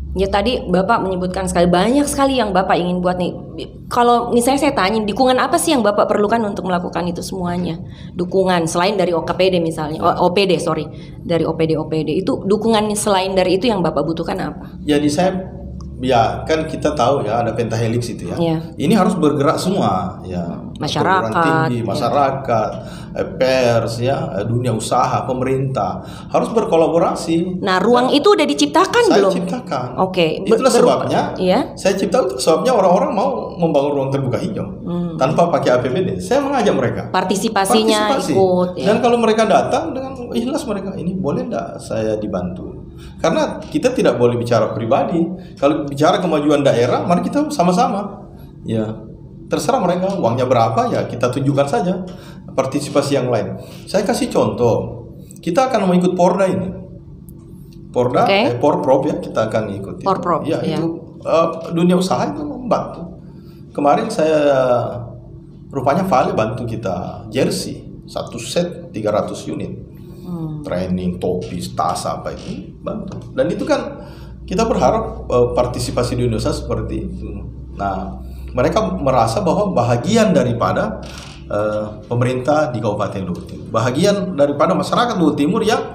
Ya tadi Bapak menyebutkan banyak sekali yang Bapak ingin buat nih. Kalau misalnya saya tanya, dukungan apa sih yang Bapak perlukan untuk melakukan itu semuanya? Dukungan selain dari OKPD misalnya, OPD sorry, dari OPD itu dukungan selain dari itu yang Bapak butuhkan apa? Jadi saya ya kan kita tahu ya ada pentahelix itu ya. Ini harus bergerak semua ya. Masyarakat, tinggi, masyarakat, pers ya, dunia usaha, pemerintah harus berkolaborasi. Nah, ruang itu udah diciptakan belum? Saya ciptakan. Oke. Itulah sebabnya. Saya ciptakan sebabnya orang-orang mau membangun ruang terbuka hijau tanpa pakai APBD. Saya mengajak mereka. Partisipasinya ikut. Dan kalau mereka datang dengan ikhlas mereka, ini boleh enggak saya dibantu? Karena kita tidak boleh bicara pribadi. Kalau bicara kemajuan daerah, mari kita sama-sama. Ya, terserah mereka uangnya berapa ya kita tunjukkan saja. Partisipasi yang lain. Saya kasih contoh. Kita akan mengikut Porda ini. Porda, Porprov ya kita akan ikuti. Porprov. Ya, itu dunia usaha itu membantu. Kemarin saya rupanya Vale bantu kita jersey 1 set 300 unit. Training, topi, tas apa itu bantu. Dan itu kan kita berharap partisipasi di Indonesia seperti itu. Nah, mereka merasa bahwa bahagian daripada pemerintah di Kabupaten Luhut Timur, bahagian daripada masyarakat Luhut Timur yang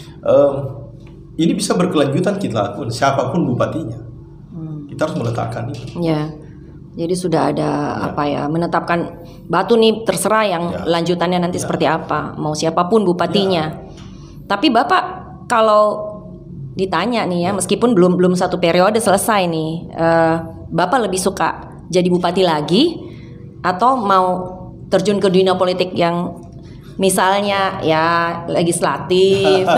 ini bisa berkelanjutan kita lakukan siapapun bupatinya. Kita harus meletakkan itu. Ya. Jadi sudah ada menetapkan batu nih terserah yang lanjutannya nanti seperti apa, mau siapapun bupatinya. Tapi Bapak kalau ditanya nih ya, meskipun belum satu periode selesai nih, Bapak lebih suka jadi bupati lagi atau mau terjun ke dunia politik yang misalnya ya legislatif?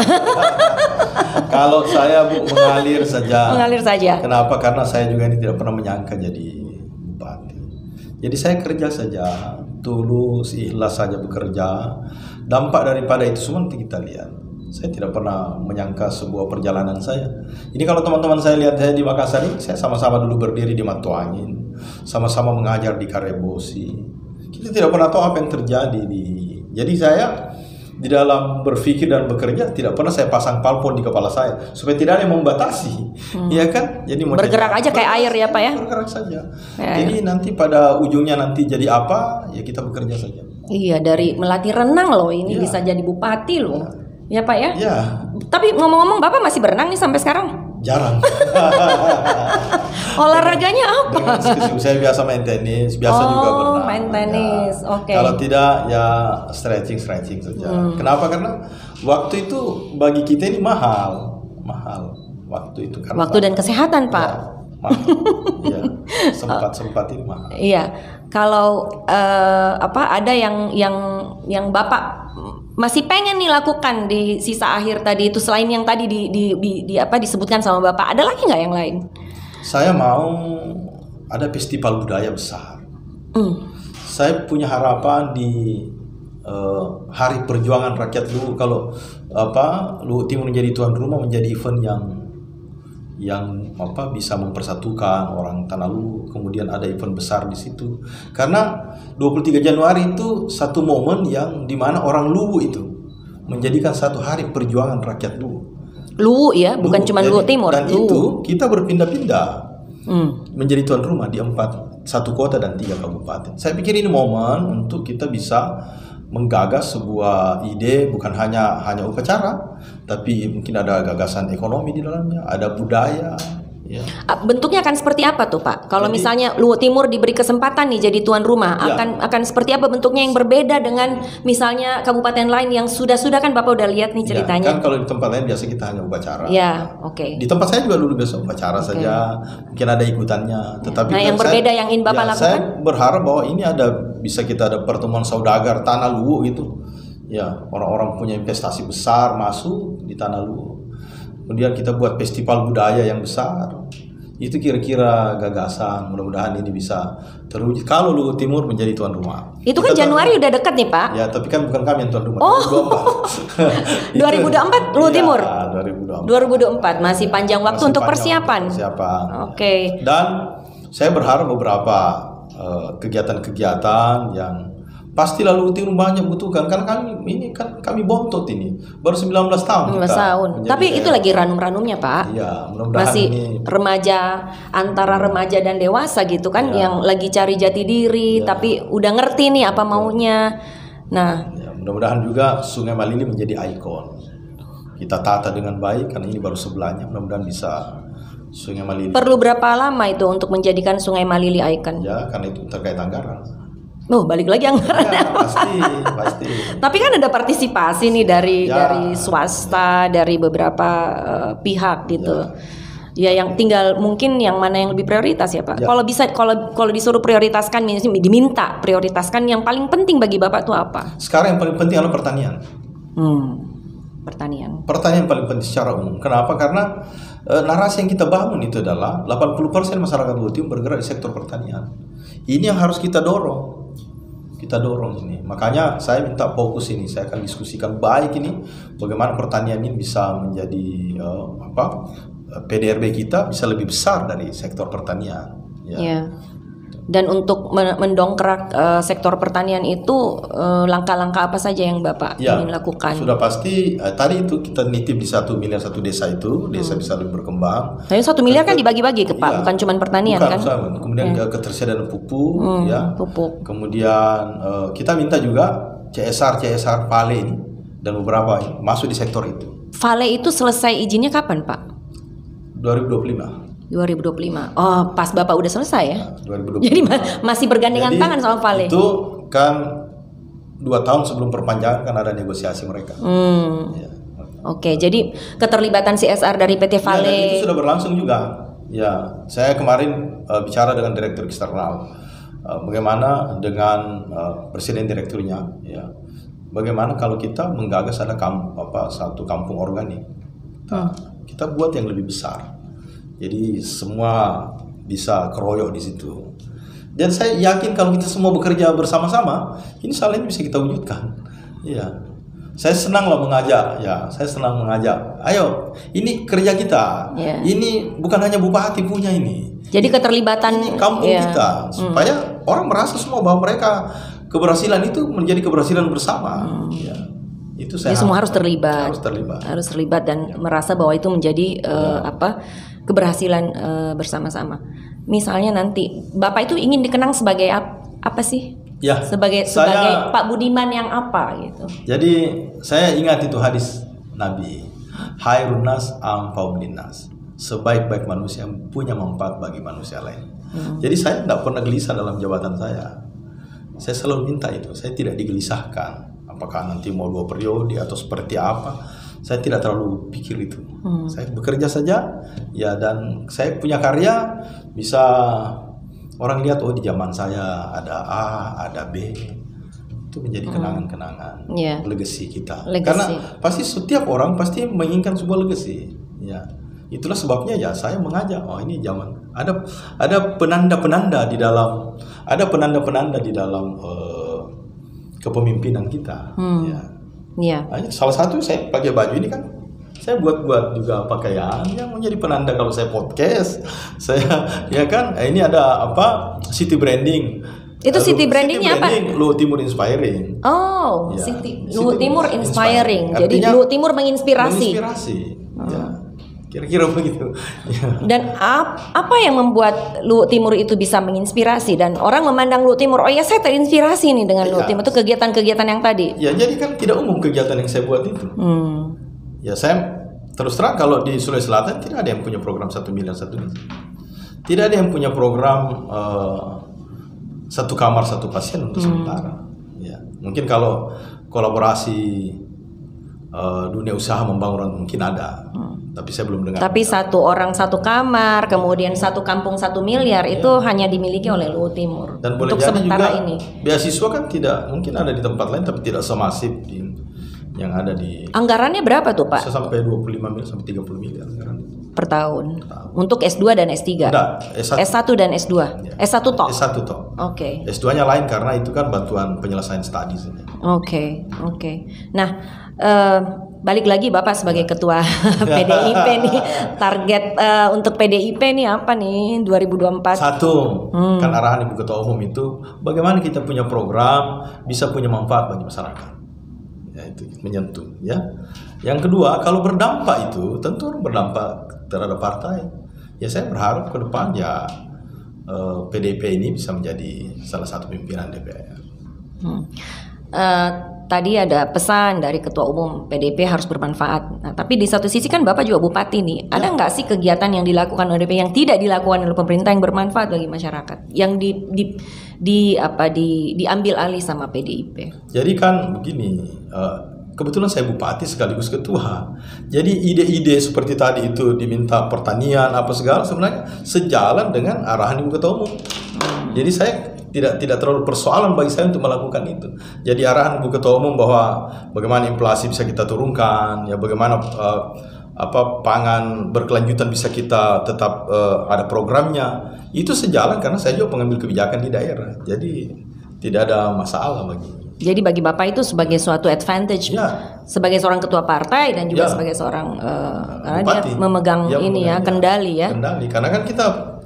Kalau saya mengalir saja. Mengalir saja. Kenapa? Karena saya juga ini tidak pernah menyangka jadi bupati. Jadi saya kerja saja, tulus, ikhlas saja bekerja. Dampak daripada itu semua nanti kita lihat. Saya tidak pernah menyangka sebuah perjalanan saya. Ini kalau teman-teman saya lihat saya di Makassar ini, saya sama-sama dulu berdiri di Matuangin, sama-sama mengajar di Karebosi. Kita tidak pernah tahu apa yang terjadi Jadi saya di dalam berpikir dan bekerja tidak pernah saya pasang palpon di kepala saya supaya tidak ada yang membatasi, ya kan? Jadi bergerak aja kayak air ya Pak ya. Bergerak saja. Jadi nanti pada ujungnya nanti jadi apa? Ya kita bekerja saja. Iya, dari melatih renang loh ini bisa jadi bupati loh. Ya Pak ya? Ya. Tapi ngomong-ngomong Bapak masih berenang nih sampai sekarang? Jarang. Olahraganya apa? Saya biasa main tenis, biasa juga berenang. Main tenis, ya. Kalau tidak ya stretching saja. Kenapa? Karena waktu itu bagi kita ini mahal waktu itu. Karena waktu dan kesehatan Pak. Ya, mahal. Ya, sempat ini mahal. Iya, kalau ada yang Bapak masih pengen nih lakukan di sisa akhir tadi itu selain yang tadi disebutkan sama Bapak, ada lagi nggak yang lain? Saya mau ada festival budaya besar. Saya punya harapan di Hari Perjuangan Rakyat Luhut, kalau Luhut Timur menjadi tuan rumah, menjadi event yang bisa mempersatukan orang Tanah Luhut. Kemudian ada event besar di situ. Karena 23 Januari itu satu momen yang dimana orang Luhut itu menjadikan satu hari perjuangan rakyat Luhut. Luhut ya, bukan cuma Luhut Timur. Dan itu kita berpindah-pindah menjadi tuan rumah di 1 kota dan 3 kabupaten. Saya pikir ini momen untuk kita bisa menggagas sebuah ide, bukan hanya upacara, tapi mungkin ada gagasan ekonomi di dalamnya, ada budaya. Ya. Bentuknya akan seperti apa tuh Pak? Kalau misalnya Luhut Timur diberi kesempatan nih jadi tuan rumah, akan seperti apa bentuknya yang berbeda dengan misalnya kabupaten lain yang sudah kan Bapak udah lihat nih ceritanya? Kan kalau di tempat lain biasa kita hanya upacara. Ya, oke. Di tempat saya juga dulu biasa upacara saja, mungkin ada ikutannya. Tetapi yang berbeda yang ingin Bapak lakukan? Saya berharap bahwa ini bisa kita ada pertemuan saudagar Tanah Luhut gitu. Ya, orang-orang punya investasi besar masuk di Tanah Luhut. Kemudian kita buat festival budaya yang besar. Itu kira-kira gagasan. Mudah-mudahan ini bisa terwujud kalau Luhut Timur menjadi tuan rumah. Itu kan Januari udah dekat nih Pak. Ya, tapi kan bukan kami yang tuan rumah. 2024 Luhut Timur. 2024 masih panjang waktu untuk persiapan. Oke. Dan saya berharap beberapa kegiatan-kegiatan yang pasti lalu timur banyak butuhkan karena kami bontot ini baru 19 tahun 19 tahun. Tapi itu lagi ranum-ranumnya, Pak. Iya, mudah-mudahan masih ini remaja, antara remaja dan dewasa gitu kan, yang lagi cari jati diri tapi udah ngerti nih apa maunya. Nah, mudah-mudahan juga Sungai Malili menjadi ikon. Kita tata dengan baik karena ini baru sebelahnya, mudah-mudahan bisa Sungai Malili. Perlu berapa lama itu untuk menjadikan Sungai Malili ikon? Ya, karena itu terkait anggaran. Oh, balik lagi anggaran. Ya, pasti. Tapi kan ada partisipasi nih dari swasta, dari beberapa pihak gitu. Ya, yang tinggal mungkin yang mana yang lebih prioritas ya, Pak. Kalau bisa, kalau disuruh prioritaskan, diminta prioritaskan yang paling penting bagi Bapak itu apa? Sekarang yang paling penting adalah pertanian. Pertanian. Pertanian paling penting secara umum. Kenapa? Karena narasi yang kita bangun itu adalah 80% masyarakat Luwu Timur bergerak di sektor pertanian. Ini yang harus kita dorong. Kita dorong ini. Makanya saya minta fokus ini. Saya akan diskusikan baik ini bagaimana pertanian ini bisa menjadi PDRB kita bisa lebih besar dari sektor pertanian. Ya. Dan untuk mendongkrak sektor pertanian itu langkah-langkah apa saja yang Bapak ingin lakukan? Sudah pasti tadi itu kita nitip di 1 miliar satu desa itu, desa bisa lebih berkembang. Tapi 1 miliar kan dibagi-bagi ke Pak, bukan cuma pertanian kan? Kemudian ketersediaan pupuk, pupuk. Kemudian kita minta juga CSR Vale ini dan beberapa masuk di sektor itu. Vale itu selesai izinnya kapan, Pak? 2025. Oh, pas Bapak udah selesai ya? 2025. Jadi masih bergandengan tangan sama Vale. Itu kan 2 tahun sebelum perpanjangan kan ada negosiasi mereka. Oke, jadi keterlibatan CSR dari PT Vale itu sudah berlangsung juga. Ya, saya kemarin bicara dengan direktur eksternal. Bagaimana dengan presiden direkturnya? Ya, bagaimana kalau kita menggagas ada satu kampung organik? Kita buat yang lebih besar. Jadi semua bisa keroyok di situ. Dan saya yakin kalau kita semua bekerja bersama-sama, ini salah ini bisa kita wujudkan. Iya. Saya senang lah mengajak, saya senang mengajak. Ayo, ini kerja kita. Ini bukan hanya bupati punya ini. Jadi keterlibatan ini kampung kita supaya orang merasa semua bahwa mereka keberhasilan itu menjadi keberhasilan bersama. Itu saya semua harus terlibat. Harus terlibat dan merasa bahwa itu menjadi keberhasilan bersama-sama. Misalnya nanti Bapak itu ingin dikenang sebagai apa sih? Sebagai Pak Budiman yang apa gitu. Jadi saya ingat itu hadis Nabi, Khairun nas anfa'un linnas. Sebaik-baik manusia yang punya manfaat bagi manusia lain. Jadi saya tidak pernah gelisah dalam jabatan saya. Saya selalu minta itu. Saya tidak digelisahkan. Apakah nanti mau 2 periode atau seperti apa? Saya tidak terlalu pikir itu. Saya bekerja saja, dan saya punya karya bisa orang lihat di zaman saya ada A, ada B. Itu menjadi kenangan-kenangan, legacy kita. Karena pasti setiap orang pasti menginginkan sebuah legacy. Itulah sebabnya saya mengajak. Ini zaman ada penanda-penanda di dalam kepemimpinan kita. Salah satu saya pakai baju ini kan saya buat juga pakaian yang menjadi penanda kalau saya podcast. Saya ini ada city branding. Itu city brandingnya apa? Luwu Timur Inspiring. Luwu Timur Inspiring. Jadi Luwu Timur menginspirasi. Kira-kira begitu. Dan apa yang membuat Luwu Timur itu bisa menginspirasi dan orang memandang Luwu Timur, saya terinspirasi nih dengan Luwu Timur, itu kegiatan-kegiatan yang tadi. Jadi kan tidak umum kegiatan yang saya buat itu. Saya terus terang kalau di Sulawesi Selatan tidak ada yang punya program 1 miliar satu desa. Tidak ada yang punya program 1 kamar 1 pasien untuk sementara. Mungkin kalau kolaborasi dunia usaha membangun mungkin ada. Tapi saya belum dengar. Tapi 1 orang 1 kamar, kemudian 1 kampung 1 miliar itu hanya dimiliki oleh Luwu Timur. Dan boleh untuk jadi sementara juga ini. Beasiswa kan tidak mungkin ada di tempat lain, tapi tidak semasif yang ada di. Anggarannya berapa tuh, Pak? Bisa sampai 25 miliar sampai 30 miliar anggaran per tahun. Untuk S2 dan S3. S1 dan S2. S1 toh. S1 toh. Oke. S2-nya lain karena itu kan bantuan penyelesaian studi saja. Oke. Nah, balik lagi Bapak sebagai ketua PDIP nih, target untuk PDIP nih apa nih 2024? Satu, kan arahan Ibu Ketua Umum itu bagaimana kita punya program bisa punya manfaat bagi masyarakat. Ya, itu menyentuh ya. Yang kedua, kalau berdampak itu tentu berdampak terhadap partai. Ya saya berharap ke depan ya PDIP ini bisa menjadi salah satu pimpinan DPR. Tadi ada pesan dari Ketua Umum PDIP harus bermanfaat. Nah, tapi di satu sisi kan Bapak juga bupati nih. Ada nggak sih kegiatan yang dilakukan oleh PDIP yang tidak dilakukan oleh pemerintah yang bermanfaat bagi masyarakat, yang diambil alih sama PDIP? Jadi kan begini, kebetulan saya bupati sekaligus ketua. Jadi ide-ide seperti tadi itu diminta pertanian apa segala sebenarnya sejalan dengan arahan Ibu Ketua Umum. Jadi saya tidak terlalu persoalan bagi saya untuk melakukan itu. Jadi arahan Ibu Ketua Umum bahwa bagaimana inflasi bisa kita turunkan, ya bagaimana pangan berkelanjutan bisa kita tetap ada programnya. Itu sejalan karena saya juga pengambil kebijakan di daerah. Jadi tidak ada masalah bagi. Jadi bagi Bapak itu sebagai suatu advantage, ya, sebagai seorang ketua partai dan juga sebagai seorang karena dia memegang kendali ya. Kendali karena kan kita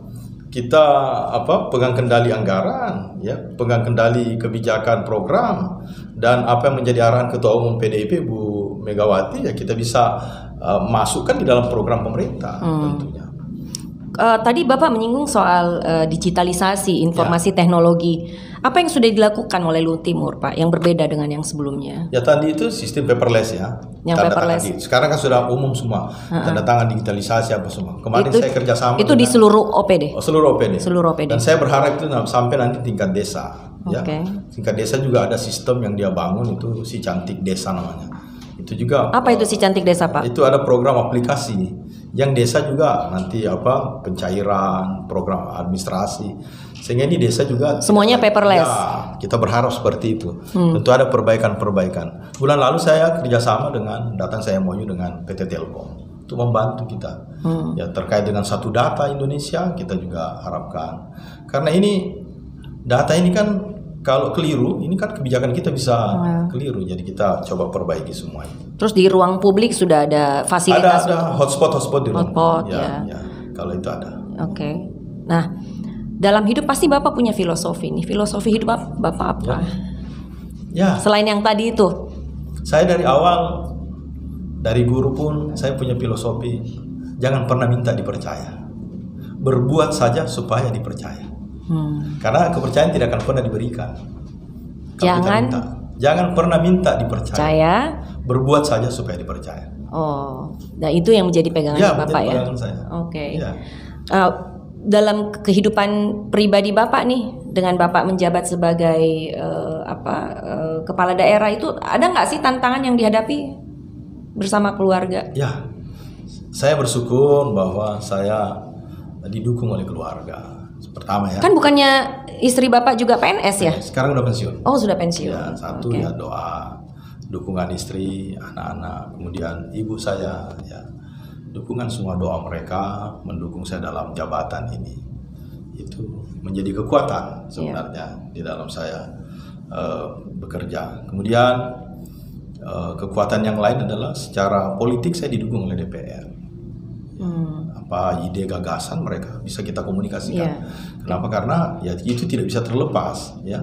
pegang kendali anggaran, ya, pegang kendali kebijakan program, dan apa yang menjadi arahan Ketua Umum PDIP Bu Megawati ya kita bisa masukkan di dalam program pemerintah tentunya. Tadi Bapak menyinggung soal digitalisasi informasi teknologi. Apa yang sudah dilakukan oleh Luhut Timur, Pak, yang berbeda dengan yang sebelumnya? Ya tadi itu sistem paperless ya. Yang paperless. Sekarang kan sudah umum semua. Tanda tangan digitalisasi apa semua. Kemarin saya kerjasama. Itu di seluruh OPD. Seluruh OPD. Seluruh OPD. Dan saya berharap itu sampai nanti tingkat desa. Ya. Tingkat desa juga ada sistem yang dia bangun itu si Cantik Desa namanya. Itu juga. Apa itu si Cantik Desa, Pak? Itu ada program aplikasi yang desa juga nanti pencairan, program administrasi. Sehingga ini desa juga semuanya paperless. Ya, kita berharap seperti itu. Tentu ada perbaikan-perbaikan. Bulan lalu saya kerjasama datang saya MOU dengan PT Telkom untuk membantu kita. Ya terkait dengan satu data Indonesia kita juga harapkan. Karena ini data ini kan kalau keliru, ini kan kebijakan kita bisa keliru. Jadi kita coba perbaiki semua itu. Terus di ruang publik sudah ada fasilitas? Ada hotspot di ruang publik. Ya, kalau itu ada. Oke. Nah, dalam hidup pasti Bapak punya filosofi nih. Filosofi hidup Bapak apa? Ya. Selain yang tadi itu. Saya dari awal, dari guru pun saya punya filosofi. Jangan pernah minta dipercaya. Berbuat saja supaya dipercaya. Karena kepercayaan tidak akan pernah diberikan. Jangan pernah minta dipercaya. Berbuat saja supaya dipercaya. Oh, nah itu yang menjadi pegangan Bapak ya? Pegangan saya. Oke. Ya. Dalam kehidupan pribadi Bapak nih, dengan Bapak menjabat sebagai kepala daerah itu, ada nggak sih tantangan yang dihadapi bersama keluarga? Ya, saya bersyukur bahwa saya didukung oleh keluarga. Pertama ya. Kan bukannya istri Bapak juga PNS ya? Sekarang udah pensiun. Oh, sudah pensiun. Ya, satu ya doa, dukungan istri, anak-anak, kemudian ibu saya ya. Dukungan semua doa mereka mendukung saya dalam jabatan ini. Itu menjadi kekuatan sebenarnya di dalam saya bekerja. Kemudian kekuatan yang lain adalah secara politik saya didukung oleh DPR. Ide gagasan mereka bisa kita komunikasikan. Kenapa? Karena ya itu tidak bisa terlepas ya.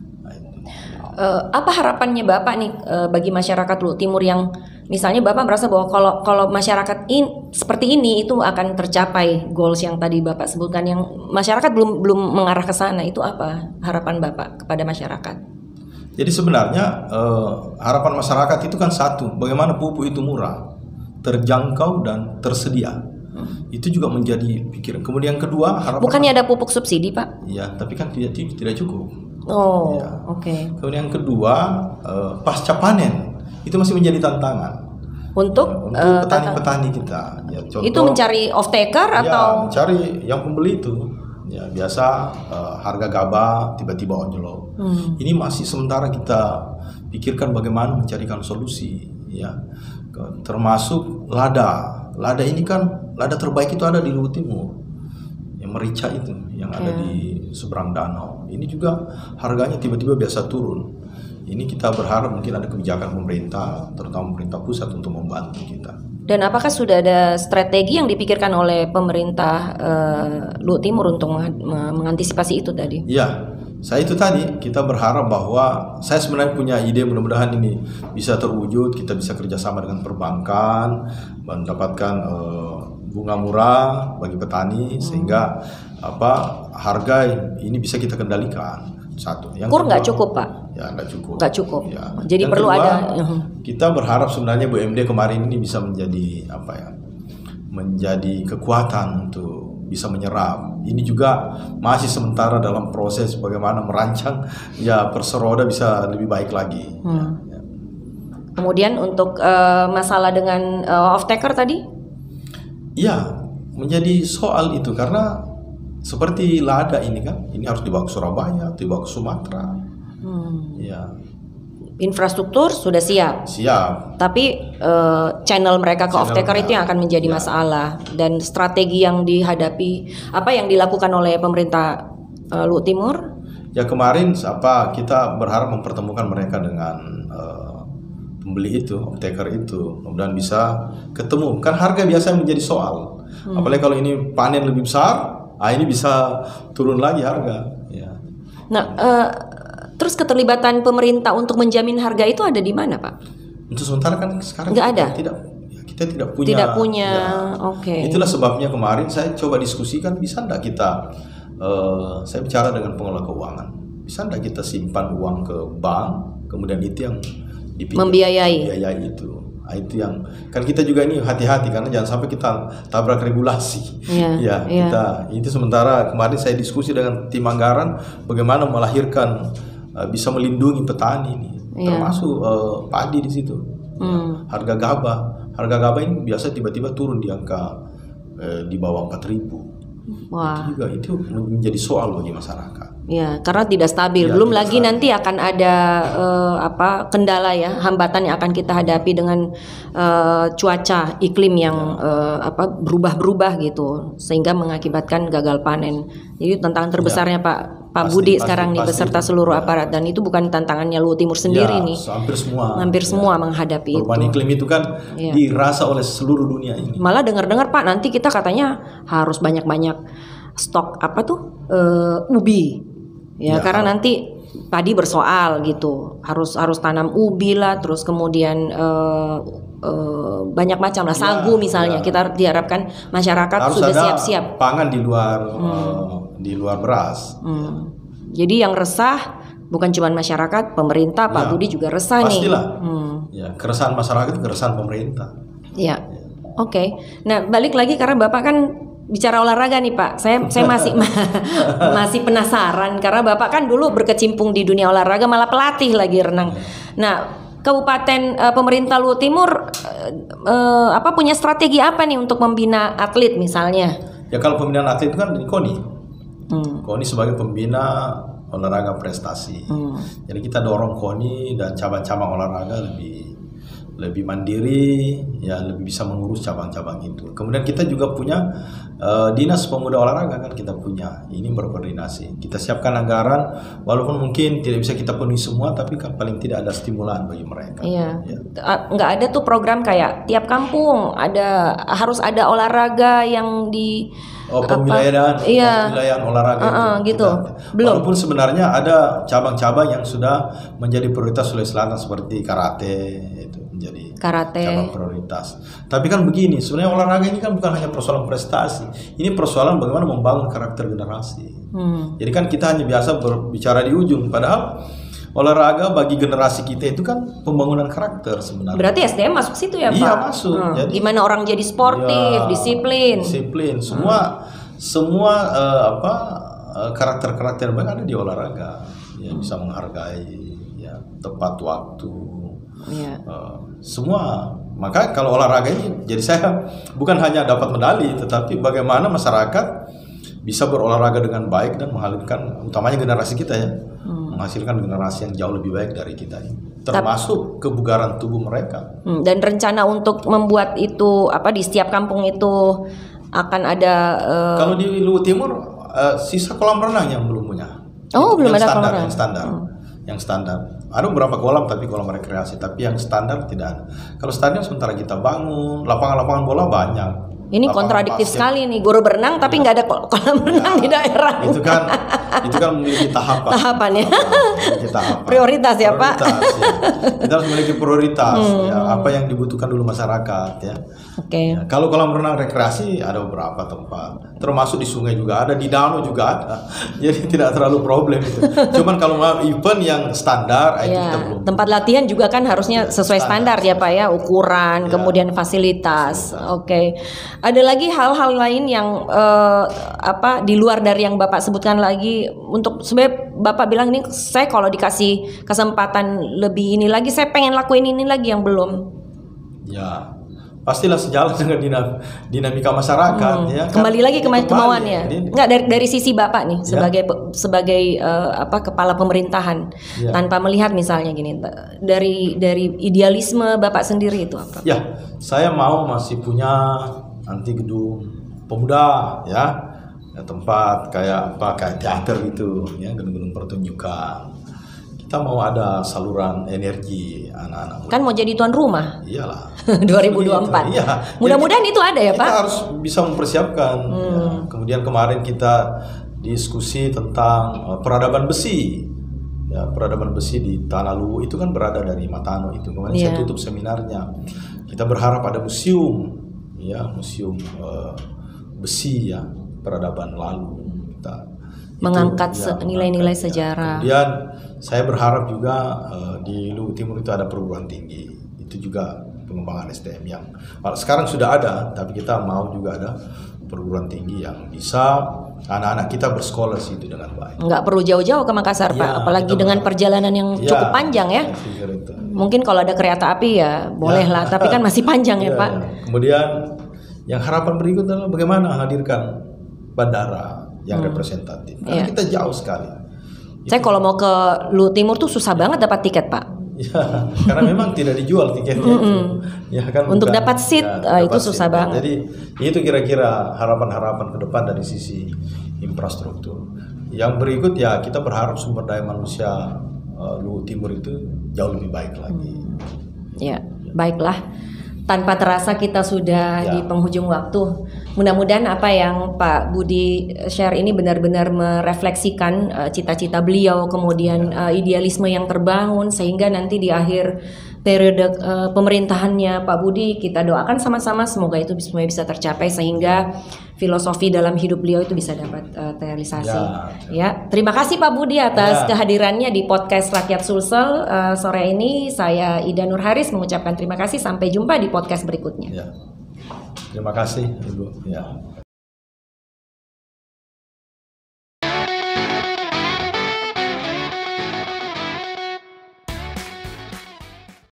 Apa harapannya Bapak nih bagi masyarakat Luhut Timur yang misalnya Bapak merasa bahwa kalau masyarakat seperti ini itu akan tercapai goals yang tadi Bapak sebutkan, yang masyarakat belum mengarah ke sana, itu apa harapan Bapak kepada masyarakat? Jadi sebenarnya harapan masyarakat itu kan satu, bagaimana pupuk itu murah, terjangkau dan tersedia. Itu juga menjadi pikiran. Kemudian yang kedua, harapan. Bukannya ada pupuk subsidi, Pak? Iya, tapi kan tidak cukup. Oh, ya. Oke. Kemudian yang kedua, pasca panen itu masih menjadi tantangan untuk petani-petani kita. Ya, contoh, itu mencari off taker atau mencari yang pembeli itu. Ya, biasa harga gabah tiba-tiba onjlok. Ini masih sementara kita pikirkan bagaimana mencarikan solusi. Ya, termasuk lada. Lada ini kan lada terbaik itu ada di Luhut Timur. Ya, merica itu yang ada di seberang danau. Ini juga harganya tiba-tiba biasa turun. Ini kita berharap mungkin ada kebijakan pemerintah, terutama pemerintah pusat untuk membantu kita. Dan apakah sudah ada strategi yang dipikirkan oleh pemerintah Luhut Timur untuk mengantisipasi itu tadi? Iya, saya itu tadi kita berharap bahwa saya sebenarnya punya ide, mudah-mudahan ini bisa terwujud. Kita bisa kerjasama dengan perbankan, mendapatkan bunga murah bagi petani sehingga harga ini bisa kita kendalikan. Satu. Yang KUR nggak cukup, Pak? Ya, nggak cukup. Nggak cukup. Ya. Jadi yang perlu kedua, ada. Kita berharap sebenarnya BUMD kemarin ini bisa menjadi menjadi kekuatan untuk bisa menyerap. Ini juga masih sementara dalam proses bagaimana merancang Perseroda bisa lebih baik lagi. Ya. Kemudian untuk masalah dengan off-taker tadi? Iya, menjadi soal itu karena seperti lada ini kan, ini harus dibawa ke Surabaya, dibawa ke Sumatera. Ya. Infrastruktur sudah siap. Siap. Tapi channel mereka ke off-taker itu yang akan menjadi masalah. Dan strategi yang dihadapi, apa yang dilakukan oleh pemerintah Luhut Timur? Ya kemarin kita berharap mempertemukan mereka dengan pembeli itu, off-taker itu, kemudian bisa ketemu. Kan harga biasa menjadi soal. Apalagi kalau ini panen lebih besar, ini bisa turun lagi harga. Ya. Nah, terus keterlibatan pemerintah untuk menjamin harga itu ada di mana, Pak? Untuk sementara kan sekarang nggak ada. Kita tidak punya. Tidak punya. Ya. Oke. Itulah sebabnya kemarin saya coba diskusikan, bisa enggak kita saya bicara dengan pengelola keuangan, bisa enggak kita simpan uang ke bank, kemudian itu yang dipinjam, membiayai itu. Itu yang kan kita juga ini hati-hati karena jangan sampai kita tabrak regulasi. Kita itu sementara kemarin saya diskusi dengan tim anggaran bagaimana melahirkan bisa melindungi petani ini, termasuk padi di situ. Harga gabah ini biasa tiba-tiba turun di angka di bawah 4.000. Wah. Itu menjadi soal bagi masyarakat. Ya, karena tidak stabil. Belum lagi nanti akan ada kendala hambatan yang akan kita hadapi dengan cuaca iklim yang berubah-berubah gitu, sehingga mengakibatkan gagal panen. Jadi tantangan terbesarnya Pak Budi sekarang nih beserta seluruh aparat, dan itu bukan tantangannya Luhut Timur sendiri nih. Hampir semua menghadapi itu. Perubahan iklim itu kan dirasa oleh seluruh dunia ini. Malah dengar-dengar Pak, nanti kita katanya harus banyak-banyak stok ubi. Karena nanti padi bersoal gitu, harus tanam ubi lah, terus kemudian banyak macam lah, sagu misalnya. Kita diharapkan masyarakat harus sudah siap-siap. Pangan di luar beras. Jadi yang resah bukan cuma masyarakat, pemerintah, Pak Budi juga resah nih. Pastilah. Keresahan masyarakat itu keresahan pemerintah. Oke. Nah, balik lagi karena Bapak kan bicara olahraga nih Pak, saya masih penasaran karena Bapak kan dulu berkecimpung di dunia olahraga, malah pelatih lagi renang. Nah, Kabupaten pemerintah Luhut Timur punya strategi apa nih untuk membina atlet misalnya? Ya kalau pembinaan atlet itu kan di KONI. KONI sebagai pembina olahraga prestasi. Jadi kita dorong KONI dan cabang-cabang olahraga lebih mandiri, lebih bisa mengurus cabang-cabang itu. Kemudian kita juga punya dinas pemuda olahraga kan kita punya. Ini berkoordinasi. Kita siapkan anggaran, walaupun mungkin tidak bisa kita penuhi semua, tapi kan paling tidak ada stimulan bagi mereka. Nggak ada tuh program kayak tiap kampung harus ada olahraga yang di pembiayaan olahraga gitu. Belum. Walaupun sebenarnya ada cabang-cabang yang sudah menjadi prioritas Sulawesi Selatan seperti karate itu menjadi cabang prioritas. Tapi kan begini, sebenarnya olahraga ini kan bukan hanya persoalan prestasi, ini persoalan bagaimana membangun karakter generasi. Jadi kan kita hanya biasa berbicara di ujung, padahal olahraga bagi generasi kita itu kan pembangunan karakter sebenarnya. Berarti SDM masuk situ ya Pak? Iya masuk. Jadi, gimana orang jadi sportif, disiplin. Semua karakter-karakter baik ada di olahraga. Bisa menghargai, tepat waktu. Semua. Maka kalau olahraga ini, jadi saya bukan hanya dapat medali, tetapi bagaimana masyarakat bisa berolahraga dengan baik dan menghasilkan, utamanya generasi kita menghasilkan generasi yang jauh lebih baik dari kita ini, termasuk kebugaran tubuh mereka. Dan rencana untuk membuat itu di setiap kampung itu akan ada Kalau di Luwu Timur sisa kolam renang yang belum punya. Oh, belum ada kolam renang. Yang standar. Yang standar. Ada beberapa kolam tapi kolam rekreasi, tapi yang standar tidak ada. Kalau stadion sementara kita bangun, lapangan-lapangan bola banyak. Ini kontradiktif sekali nih, guru berenang tapi nggak ada kolam renang di daerah. Itu kan memiliki tahapan. Ya. Memiliki tahapan. Prioritas ya Pak. Ya. Kita harus memiliki prioritas. Ya, apa yang dibutuhkan dulu masyarakat ya. Oke. Ya, kalau kolam renang rekreasi ada beberapa tempat, termasuk di sungai juga ada, di danau juga ada. Jadi tidak terlalu problem itu. Cuman kalau mau event yang standar, itu kita belum. Tempat latihan juga kan harusnya sesuai standar ya Pak ya, ukuran, kemudian fasilitas. Oke. Ada lagi hal-hal lain yang di luar dari yang Bapak sebutkan lagi, untuk sebenarnya Bapak bilang ini saya kalau dikasih kesempatan lebih ini lagi, saya pengen lakuin ini lagi yang belum. Ya, pastilah sejalan dengan dinamika masyarakat ya. Kembali lagi ke kemauannya. Enggak dari sisi Bapak nih sebagai kepala pemerintahan, tanpa melihat misalnya gini, dari idealisme Bapak sendiri itu apa? Ya, saya masih punya nanti gedung pemuda ya, tempat kayak teater gitu ya, gedung-gedung pertunjukan. Kita mau ada saluran energi anak-anak muda. Kan mau jadi tuan rumah. Iyalah. 2024. Iya. Mudah-mudahan itu ada ya Pak. Kita harus bisa mempersiapkan. Ya. Kemudian kemarin kita diskusi tentang peradaban besi. Ya, peradaban besi di Tanah Luwu itu kan berada dari Matano itu. Kemarin saya tutup seminarnya. Kita berharap ada museum, ya, museum besi ya, peradaban lalu. Kita mengangkat nilai-nilai sejarah. Kemudian saya berharap juga di Luwu Timur itu ada perguruan tinggi. Itu juga pengembangan SDM yang sekarang sudah ada, tapi kita mau juga ada perguruan tinggi yang bisa anak-anak kita bersekolah situ dengan baik. Nggak perlu jauh-jauh ke Makassar Pak, apalagi dengan perjalanan yang cukup panjang ya. Mungkin kalau ada kereta api ya bolehlah, tapi kan masih panjang ya Pak. Kemudian yang harapan berikut adalah bagaimana hadirkan bandara yang representatif. Karena kita jauh sekali. Saya kalau mau ke Luwu Timur tuh susah banget dapat tiket Pak. Ya, karena memang tidak dijual tiketnya. Ya kan. Untuk dapat seat itu susah banget. Jadi itu kira-kira harapan-harapan ke depan dari sisi infrastruktur. Yang berikut ya kita berharap sumber daya manusia Luwu Timur itu jauh lebih baik lagi. Ya, baiklah. Tanpa terasa kita sudah di penghujung waktu. Mudah-mudahan apa yang Pak Budi share ini benar-benar merefleksikan cita-cita beliau, kemudian idealisme yang terbangun, sehingga nanti di akhir periode pemerintahannya Pak Budi kita doakan sama-sama semoga itu semua bisa tercapai, sehingga filosofi dalam hidup beliau itu bisa dapat terrealisasi. Ya, terima kasih Pak Budi atas kehadirannya di podcast Rakyat Sulsel sore ini. Saya Ida Nur Haris mengucapkan terima kasih. Sampai jumpa di podcast berikutnya. Ya. Terima kasih Ibu. Ya.